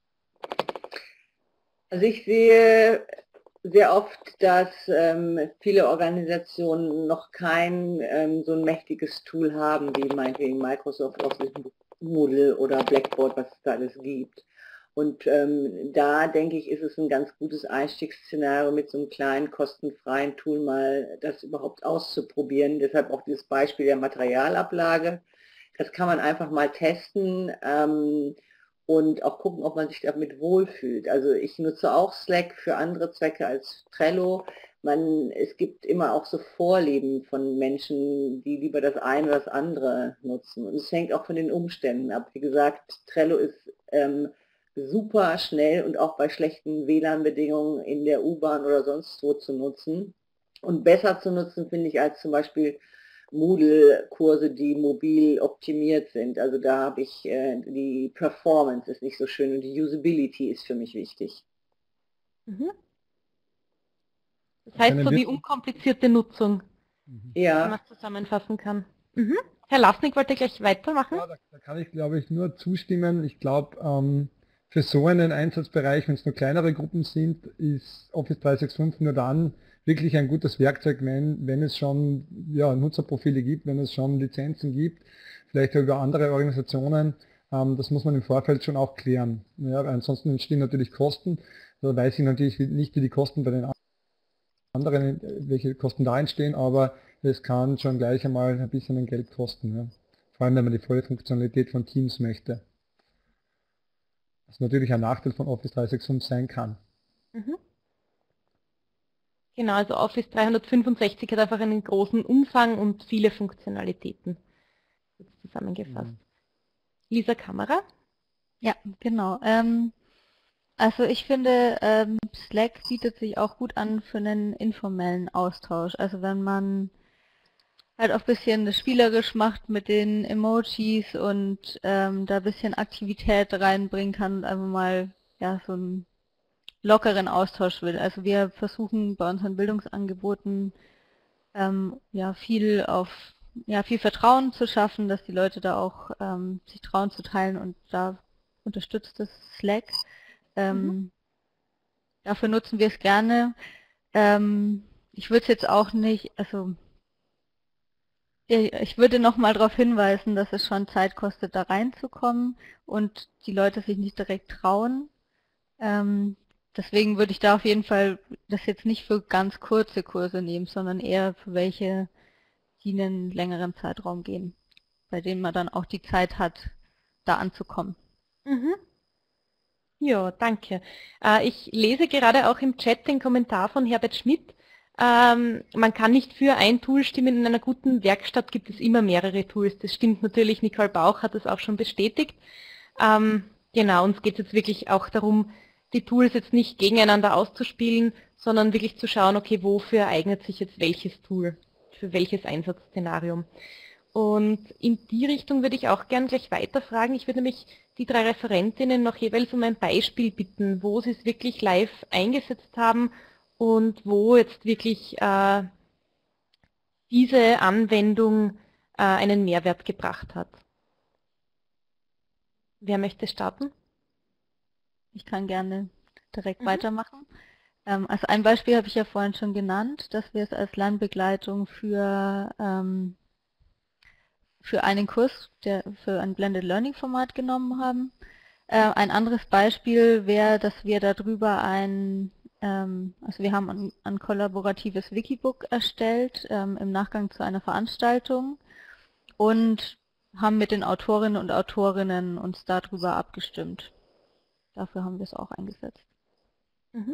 Also ich sehe sehr oft, dass viele Organisationen noch kein so ein mächtiges Tool haben, wie meinetwegen Microsoft Office, Moodle oder Blackboard, was es da alles gibt. Und da denke ich, ist es ein ganz gutes Einstiegsszenario, mit so einem kleinen kostenfreien Tool mal das überhaupt auszuprobieren. Deshalb auch dieses Beispiel der Materialablage. Das kann man einfach mal testen. Und auch gucken, ob man sich damit wohlfühlt. Also ich nutze auch Slack für andere Zwecke als Trello. Es gibt immer auch so Vorlieben von Menschen, die lieber das eine oder das andere nutzen. Und es hängt auch von den Umständen ab. Wie gesagt, Trello ist super schnell und auch bei schlechten WLAN-Bedingungen in der U-Bahn oder sonst wo zu nutzen. Und besser zu nutzen, finde ich, als zum Beispiel Moodle-Kurse, die mobil optimiert sind. Also da habe ich, die Performance ist nicht so schön und die Usability ist für mich wichtig. Mhm. Das heißt, so die unkomplizierte Nutzung, Ja. wenn man es zusammenfassen kann. Mhm. Herr Lasnik wollte gleich weitermachen. Ja, da kann ich, glaube ich, nur zustimmen. Ich glaube, für so einen Einsatzbereich, wenn es nur kleinere Gruppen sind, ist Office 365 nur dann wirklich ein gutes Werkzeug, wenn es schon Nutzerprofile gibt, wenn es schon Lizenzen gibt, vielleicht über andere Organisationen. Das muss man im Vorfeld schon auch klären. Ja, ansonsten entstehen natürlich Kosten. Da weiß ich natürlich nicht, wie die Kosten bei den anderen, welche Kosten da entstehen, aber es kann schon gleich einmal ein bisschen an Geld kosten. Ja. Vor allem, wenn man die volle Funktionalität von Teams möchte. Was natürlich ein Nachteil von Office 365 sein kann. Mhm. Genau, also Office 365 hat einfach einen großen Umfang und viele Funktionalitäten. Jetzt zusammengefasst. Lisa Kammerer? Ja, genau. Also ich finde, Slack bietet sich auch gut an für einen informellen Austausch. Also wenn man halt auch ein bisschen spielerisch macht mit den Emojis und da ein bisschen Aktivität reinbringen kann und einfach mal ja so einen lockeren Austausch will. Also wir versuchen bei unseren Bildungsangeboten viel Vertrauen zu schaffen, dass die Leute da auch sich trauen zu teilen und da unterstützt das Slack. Dafür nutzen wir es gerne. Ich würde es jetzt auch nicht, also ich würde nochmal darauf hinweisen, dass es schon Zeit kostet, da reinzukommen und die Leute sich nicht direkt trauen. Deswegen würde ich da auf jeden Fall das jetzt nicht für ganz kurze Kurse nehmen, sondern eher für welche, die einen längeren Zeitraum gehen, bei denen man dann auch die Zeit hat, da anzukommen. Mhm. Ja, danke. Ich lese gerade auch im Chat den Kommentar von Herbert Schmidt. Man kann nicht für ein Tool stimmen. In einer guten Werkstatt gibt es immer mehrere Tools. Das stimmt natürlich. Nicole Bauch hat das auch schon bestätigt. Genau, uns geht es jetzt wirklich auch darum, die Tools jetzt nicht gegeneinander auszuspielen, sondern wirklich zu schauen, okay, wofür eignet sich jetzt welches Tool, für welches Einsatzszenarium. Und in die Richtung würde ich auch gern gleich weiterfragen. Ich würde nämlich die 3 Referentinnen noch jeweils um ein Beispiel bitten, wo sie es wirklich live eingesetzt haben und wo jetzt wirklich diese Anwendung einen Mehrwert gebracht hat. Wer möchte starten? Ich kann gerne direkt weitermachen. Also ein Beispiel habe ich ja vorhin schon genannt, dass wir es als Lernbegleitung für einen Kurs, für ein Blended Learning Format genommen haben. Ein anderes Beispiel wäre, dass wir darüber also wir haben ein kollaboratives Wikibook erstellt im Nachgang zu einer Veranstaltung und haben mit den Autorinnen und Autorinnen uns darüber abgestimmt. Dafür haben wir es auch eingesetzt. Mhm.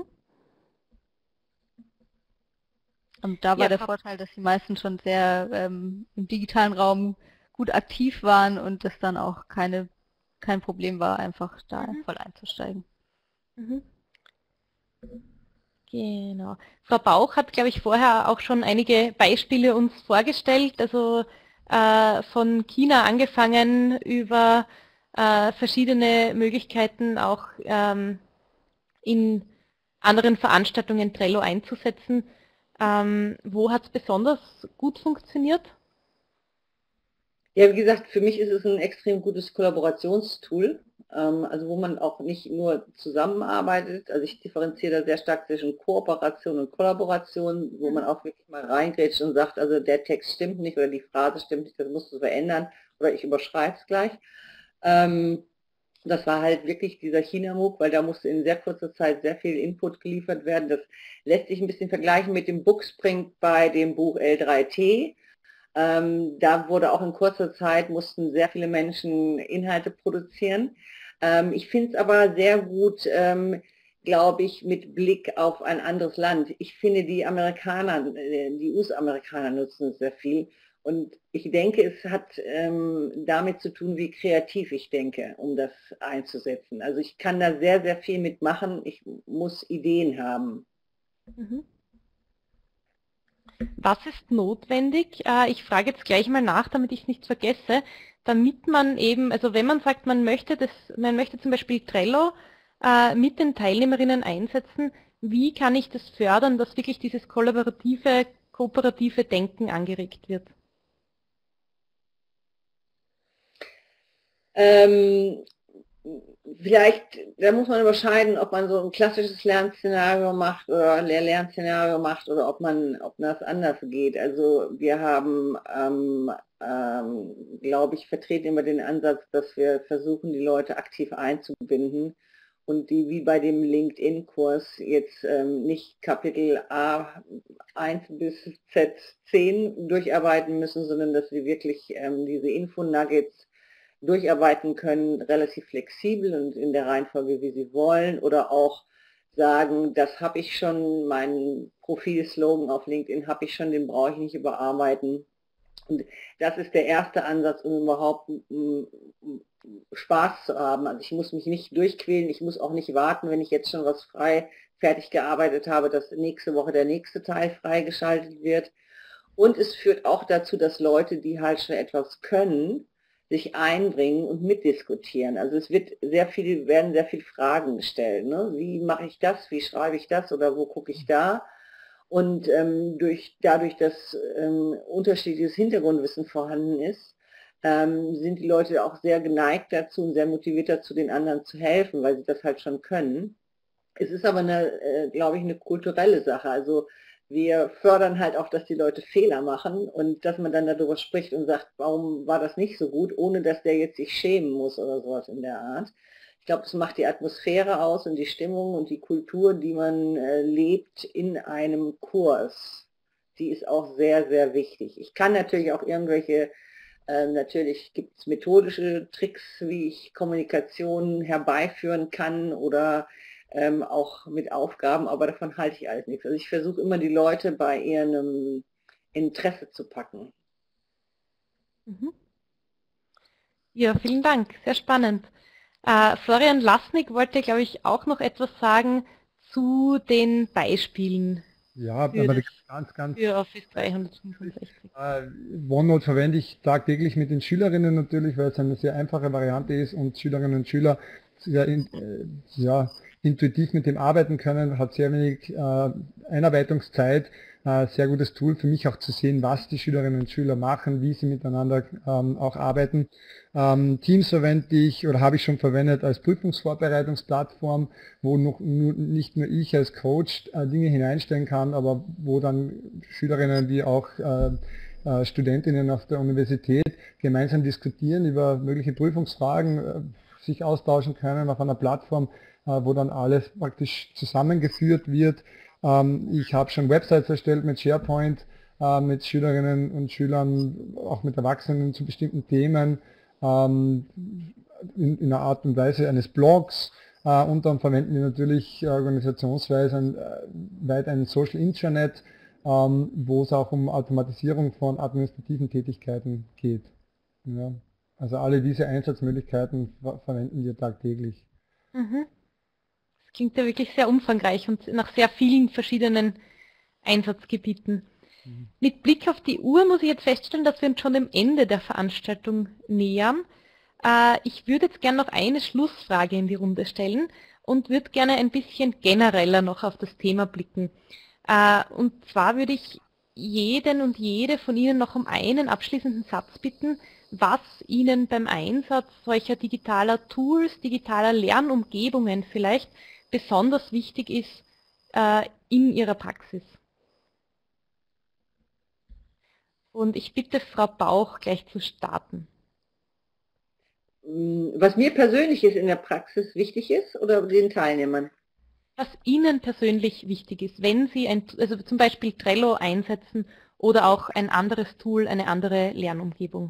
Und da war der Vorteil, dass die meisten schon sehr im digitalen Raum gut aktiv waren und das dann auch kein Problem war, einfach da voll einzusteigen. Mhm. Genau. Frau Bauch hat, glaube ich, vorher auch schon einige Beispiele uns vorgestellt, also von China angefangen über verschiedene Möglichkeiten auch in anderen Veranstaltungen Trello einzusetzen. Wo hat es besonders gut funktioniert? Ja, wie gesagt, für mich ist es ein extrem gutes Kollaborationstool, also wo man auch nicht nur zusammenarbeitet, also ich differenziere da sehr stark zwischen Kooperation und Kollaboration, wo man auch wirklich mal reingrätscht und sagt, also der Text stimmt nicht oder die Phrase stimmt nicht, das musst du verändern oder ich überschreibe es gleich. Das war halt wirklich dieser China-MOOC, weil da musste in sehr kurzer Zeit sehr viel Input geliefert werden. Das lässt sich ein bisschen vergleichen mit dem Bookspring bei dem Buch L3T. Da wurde auch in kurzer Zeit, mussten sehr viele Menschen Inhalte produzieren. Ich finde es aber sehr gut, glaube ich, mit Blick auf ein anderes Land. Ich finde, die Amerikaner, die US-Amerikaner nutzen es sehr viel. Und ich denke, es hat damit zu tun, wie kreativ ich denke, um das einzusetzen. Also ich kann da sehr, sehr viel mitmachen. Ich muss Ideen haben. Mhm. Was ist notwendig? Ich frage jetzt gleich mal nach, damit ich es nicht vergesse, damit man eben, also wenn man sagt, man möchte zum Beispiel Trello mit den Teilnehmerinnen einsetzen, wie kann ich das fördern, dass wirklich dieses kollaborative, kooperative Denken angeregt wird? Vielleicht, da muss man überscheiden, ob man so ein klassisches Lernszenario macht oder Lehr-Lernszenario macht oder ob das anders geht. Also wir haben, glaube ich, vertreten immer den Ansatz, dass wir versuchen, die Leute aktiv einzubinden und die wie bei dem LinkedIn-Kurs jetzt nicht Kapitel A1 bis Z10 durcharbeiten müssen, sondern dass sie wirklich diese Info-Nuggets durcharbeiten können, relativ flexibel und in der Reihenfolge, wie sie wollen, oder auch sagen, das habe ich schon, meinen Profilslogan auf LinkedIn habe ich schon, den brauche ich nicht überarbeiten. Und das ist der erste Ansatz, um überhaupt Spaß zu haben. Also ich muss mich nicht durchquälen, ich muss auch nicht warten, wenn ich jetzt schon was fertig gearbeitet habe, dass nächste Woche der nächste Teil freigeschaltet wird. Und es führt auch dazu, dass Leute, die halt schon etwas können, sich einbringen und mitdiskutieren. Also es werden sehr viele Fragen gestellt. Ne? Wie mache ich das? Wie schreibe ich das? Oder wo gucke ich da? Und dadurch, dass unterschiedliches Hintergrundwissen vorhanden ist, sind die Leute auch sehr geneigt dazu und sehr motiviert dazu, den anderen zu helfen, weil sie das halt schon können. Es ist aber glaube ich, eine kulturelle Sache. Also wir fördern halt auch, dass die Leute Fehler machen und dass man dann darüber spricht und sagt, warum war das nicht so gut, ohne dass der jetzt sich schämen muss oder sowas in der Art. Ich glaube, das macht die Atmosphäre aus und die Stimmung und die Kultur, die man lebt in einem Kurs. Die ist auch sehr, sehr wichtig. Ich kann natürlich auch natürlich gibt es methodische Tricks, wie ich Kommunikation herbeiführen kann oder auch mit Aufgaben, aber davon halte ich alles nichts. Also ich versuche immer die Leute bei ihrem Interesse zu packen. Mhm. Ja, vielen Dank, sehr spannend. Florian Lasnik wollte, glaube ich, auch noch etwas sagen zu den Beispielen Ja, für, aber das, für Office 365. OneNote verwende ich tagtäglich mit den Schülerinnen natürlich, weil es eine sehr einfache Variante ist und Schülerinnen und Schüler sehr intuitiv mit dem arbeiten können, hat sehr wenig Einarbeitungszeit, sehr gutes Tool für mich auch zu sehen, was die Schülerinnen und Schüler machen, wie sie miteinander auch arbeiten. Teams verwende ich oder habe ich schon verwendet als Prüfungsvorbereitungsplattform, wo nicht nur ich als Coach Dinge hineinstellen kann, aber wo dann Schülerinnen wie auch Studentinnen auf der Universität gemeinsam diskutieren über mögliche Prüfungsfragen, sich austauschen können auf einer Plattform, wo dann alles praktisch zusammengeführt wird. Ich habe schon Websites erstellt mit SharePoint, mit Schülerinnen und Schülern, auch mit Erwachsenen zu bestimmten Themen, in einer Art und Weise eines Blogs. Und dann verwenden wir natürlich organisationsweise weit ein Social Intranet, wo es auch um Automatisierung von administrativen Tätigkeiten geht. Ja. Also alle diese Einsatzmöglichkeiten verwenden wir tagtäglich. Mhm. Das klingt ja wirklich sehr umfangreich und nach sehr vielen verschiedenen Einsatzgebieten. Mhm. Mit Blick auf die Uhr muss ich jetzt feststellen, dass wir uns schon dem Ende der Veranstaltung nähern. Ich würde jetzt gerne noch eine Schlussfrage in die Runde stellen und würde gerne ein bisschen genereller noch auf das Thema blicken. Und zwar würde ich jeden und jede von Ihnen noch um einen abschließenden Satz bitten, was Ihnen beim Einsatz solcher digitaler Tools, digitaler Lernumgebungen vielleicht besonders wichtig ist in Ihrer Praxis. Und ich bitte Frau Bauch gleich zu starten. Was mir persönlich ist in der Praxis wichtig ist oder den Teilnehmern? Was Ihnen persönlich wichtig ist, wenn Sie also zum Beispiel Trello einsetzen oder auch ein anderes Tool, eine andere Lernumgebung.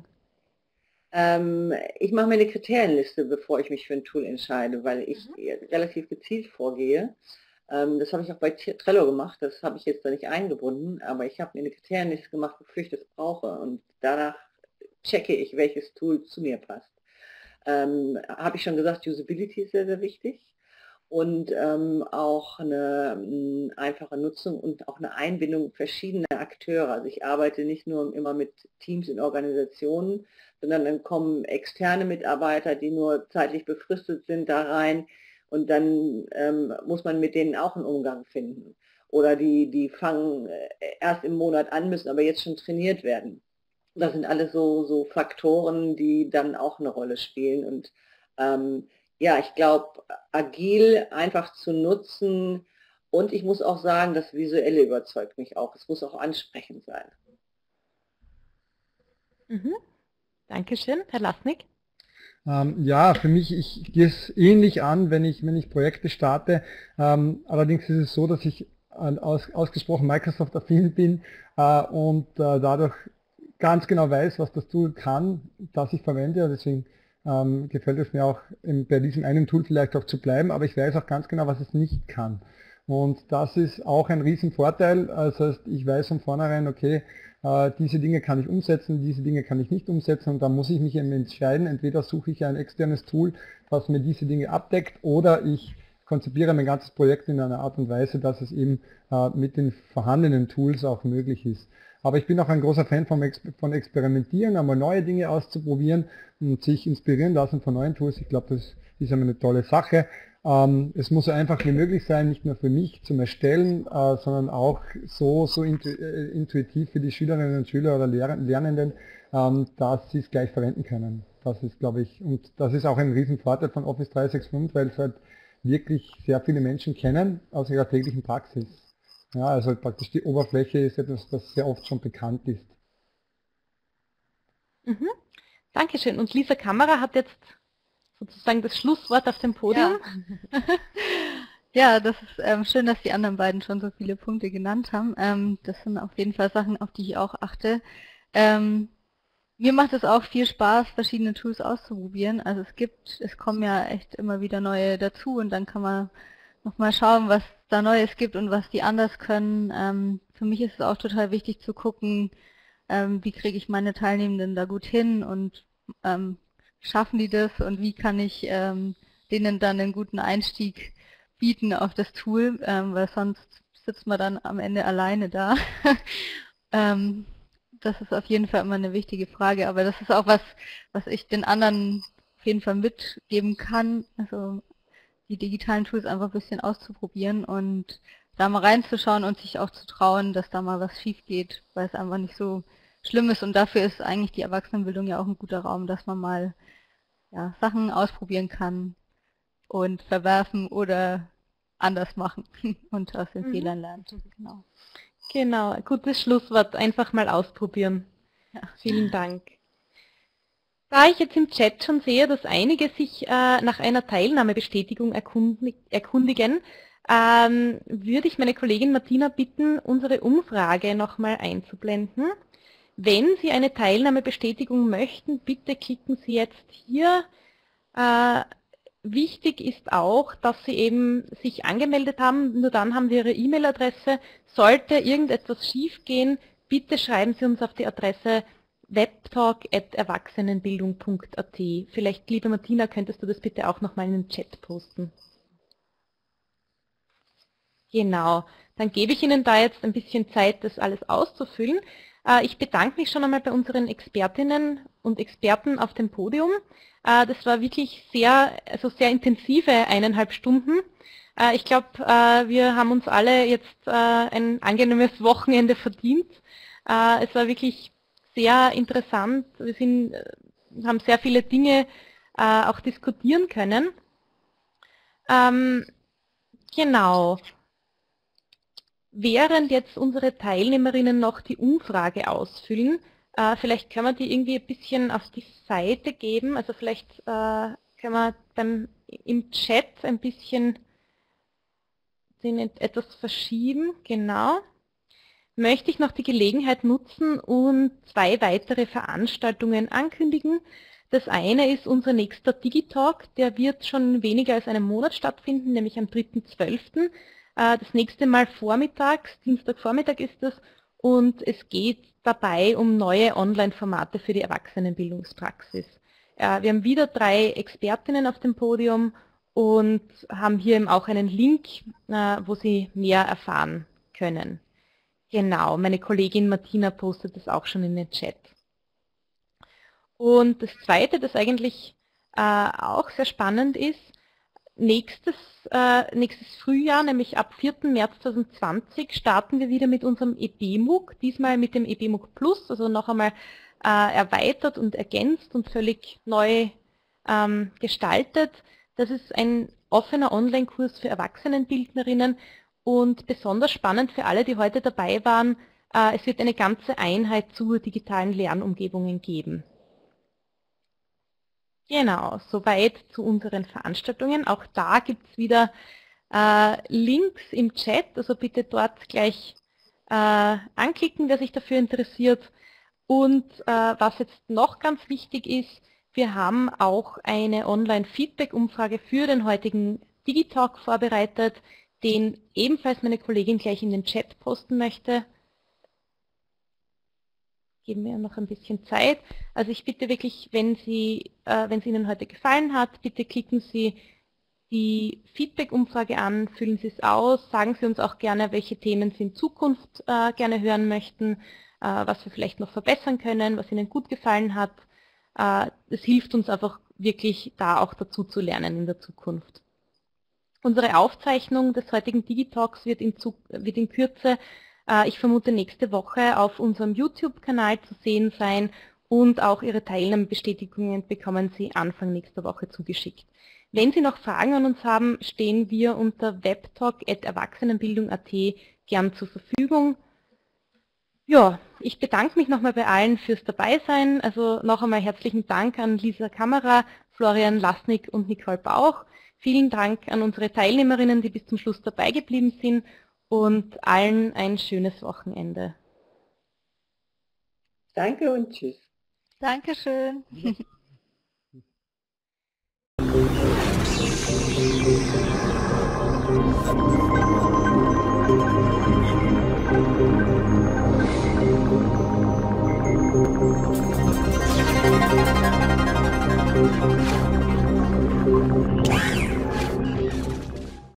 Ich mache mir eine Kriterienliste, bevor ich mich für ein Tool entscheide, weil ich relativ gezielt vorgehe. Das habe ich auch bei Trello gemacht, das habe ich jetzt da nicht eingebunden, aber ich habe mir eine Kriterienliste gemacht, wofür ich das brauche und danach checke ich, welches Tool zu mir passt. Habe ich schon gesagt, Usability ist sehr, sehr wichtig und auch eine einfache Nutzung und auch eine Einbindung verschiedener Akteure. Also ich arbeite nicht nur immer mit Teams in Organisationen, sondern dann kommen externe Mitarbeiter, die nur zeitlich befristet sind, da rein und dann muss man mit denen auch einen Umgang finden. Oder die fangen erst im Monat an, müssen aber jetzt schon trainiert werden. Das sind alles so Faktoren, die dann auch eine Rolle spielen. Und ja, ich glaube, agil einfach zu nutzen und ich muss auch sagen, das Visuelle überzeugt mich auch. Es muss auch ansprechend sein. Dankeschön, Herr Lasnik. Ja, für mich, ich gehe es ähnlich an, wenn ich Projekte starte. Allerdings ist es so, dass ich ausgesprochen Microsoft-affin bin und dadurch ganz genau weiß, was das Tool kann, das ich verwende. Deswegen gefällt es mir auch bei diesem einen Tool vielleicht auch zu bleiben, aber ich weiß auch ganz genau, was es nicht kann. Und das ist auch ein Riesenvorteil. Das heißt, ich weiß von vornherein, okay, diese Dinge kann ich umsetzen, diese Dinge kann ich nicht umsetzen und da muss ich mich eben entscheiden, entweder suche ich ein externes Tool, was mir diese Dinge abdeckt oder ich konzipiere mein ganzes Projekt in einer Art und Weise, dass es eben mit den vorhandenen Tools auch möglich ist. Aber ich bin auch ein großer Fan von Experimentieren, einmal neue Dinge auszuprobieren und sich inspirieren lassen von neuen Tools. Ich glaube, das ist eine tolle Sache. Es muss so einfach wie möglich sein, nicht nur für mich zum Erstellen, sondern auch so intuitiv für die Schülerinnen und Schüler oder Lernenden, dass sie es gleich verwenden können. Das ist, glaube ich, und das ist auch ein Riesenvorteil von Office 365, weil es halt wirklich sehr viele Menschen kennen aus ihrer täglichen Praxis. Ja, also praktisch die Oberfläche ist etwas, das sehr oft schon bekannt ist. Dankeschön. Und Lisa Kammerer hat jetzt sozusagen das Schlusswort auf dem Podium. Ja, das ist schön, dass die anderen beiden schon so viele Punkte genannt haben. Das sind auf jeden Fall Sachen, auf die ich auch achte. Mir macht es auch viel Spaß, verschiedene Tools auszuprobieren. Also es kommen ja echt immer wieder neue dazu und dann kann man nochmal schauen, was da Neues gibt und was die anders können. Für mich ist es auch total wichtig zu gucken, wie kriege ich meine Teilnehmenden da gut hin und schaffen die das und wie kann ich denen dann einen guten Einstieg bieten auf das Tool, weil sonst sitzt man dann am Ende alleine da. Das ist auf jeden Fall immer eine wichtige Frage, aber das ist auch was ich den anderen auf jeden Fall mitgeben kann, also die digitalen Tools einfach ein bisschen auszuprobieren und da mal reinzuschauen und sich auch zu trauen, dass da mal was schief geht, weil es einfach nicht so schlimm ist und dafür ist eigentlich die Erwachsenenbildung ja auch ein guter Raum, dass man mal Sachen ausprobieren kann und verwerfen oder anders machen und aus den Fehlern lernt. Genau, gutes Schlusswort, einfach mal ausprobieren. Ja. Vielen Dank. Da ich jetzt im Chat schon sehe, dass einige sich nach einer Teilnahmebestätigung erkundigen, würde ich meine Kollegin Martina bitten, unsere Umfrage nochmal einzublenden. Wenn Sie eine Teilnahmebestätigung möchten, bitte klicken Sie jetzt hier. Wichtig ist auch, dass Sie eben sich angemeldet haben, nur dann haben wir Ihre E-Mail-Adresse. Sollte irgendetwas schiefgehen, bitte schreiben Sie uns auf die Adresse webtalk@erwachsenenbildung.at. Vielleicht, liebe Martina, könntest du das bitte auch nochmal in den Chat posten. Genau, dann gebe ich Ihnen da jetzt ein bisschen Zeit, das alles auszufüllen. Ich bedanke mich schon einmal bei unseren Expertinnen und Experten auf dem Podium. Das war wirklich sehr intensive 1,5 Stunden. Ich glaube, wir haben uns alle jetzt ein angenehmes Wochenende verdient. Es war wirklich sehr interessant. Wir haben sehr viele Dinge auch diskutieren können. Genau. Während jetzt unsere Teilnehmerinnen noch die Umfrage ausfüllen, vielleicht können wir die irgendwie ein bisschen auf die Seite geben, also vielleicht können wir im Chat ein bisschen den etwas verschieben, genau. Möchte ich noch die Gelegenheit nutzen und 2 weitere Veranstaltungen ankündigen. Das eine ist unser nächster Digitalk, der wird schon weniger als einen Monat stattfinden, nämlich am 3.12. Das nächste Mal vormittags, Dienstagvormittag ist das, und es geht dabei um neue Online-Formate für die Erwachsenenbildungspraxis. Wir haben wieder 3 Expertinnen auf dem Podium und haben hier eben auch einen Link, wo Sie mehr erfahren können. Genau, meine Kollegin Martina postet das auch schon in den Chat. Und das Zweite, das eigentlich auch sehr spannend ist, nächstes Frühjahr, nämlich ab 4. März 2020, starten wir wieder mit unserem EBMUG, diesmal mit dem EBMUG Plus, also noch einmal erweitert und ergänzt und völlig neu gestaltet. Das ist ein offener Online-Kurs für Erwachsenenbildnerinnen und besonders spannend für alle, die heute dabei waren, es wird eine ganze Einheit zu digitalen Lernumgebungen geben. Genau, soweit zu unseren Veranstaltungen. Auch da gibt es wieder Links im Chat, also bitte dort gleich anklicken, wer sich dafür interessiert. Und was jetzt noch ganz wichtig ist, wir haben auch eine Online-Feedback-Umfrage für den heutigen Digitalk vorbereitet, den ebenfalls meine Kollegin gleich in den Chat posten möchte. Geben wir noch ein bisschen Zeit. Also ich bitte wirklich, wenn es Ihnen heute gefallen hat, bitte klicken Sie die Feedback-Umfrage an, füllen Sie es aus, sagen Sie uns auch gerne, welche Themen Sie in Zukunft gerne hören möchten, was wir vielleicht noch verbessern können, was Ihnen gut gefallen hat. Das hilft uns einfach wirklich, da auch dazu zu lernen in der Zukunft. Unsere Aufzeichnung des heutigen Digitalks wird in Kürze, ich vermute nächste Woche, auf unserem YouTube-Kanal zu sehen sein und auch Ihre Teilnahmebestätigungen bekommen Sie Anfang nächster Woche zugeschickt. Wenn Sie noch Fragen an uns haben, stehen wir unter webtalk@erwachsenenbildung.at gern zur Verfügung. Ja, ich bedanke mich nochmal bei allen fürs Dabeisein. Also noch einmal herzlichen Dank an Lisa Kammerer, Florian Lasnik und Nicole Bauch. Vielen Dank an unsere Teilnehmerinnen, die bis zum Schluss dabei geblieben sind. Und allen ein schönes Wochenende. Danke und tschüss. Dankeschön.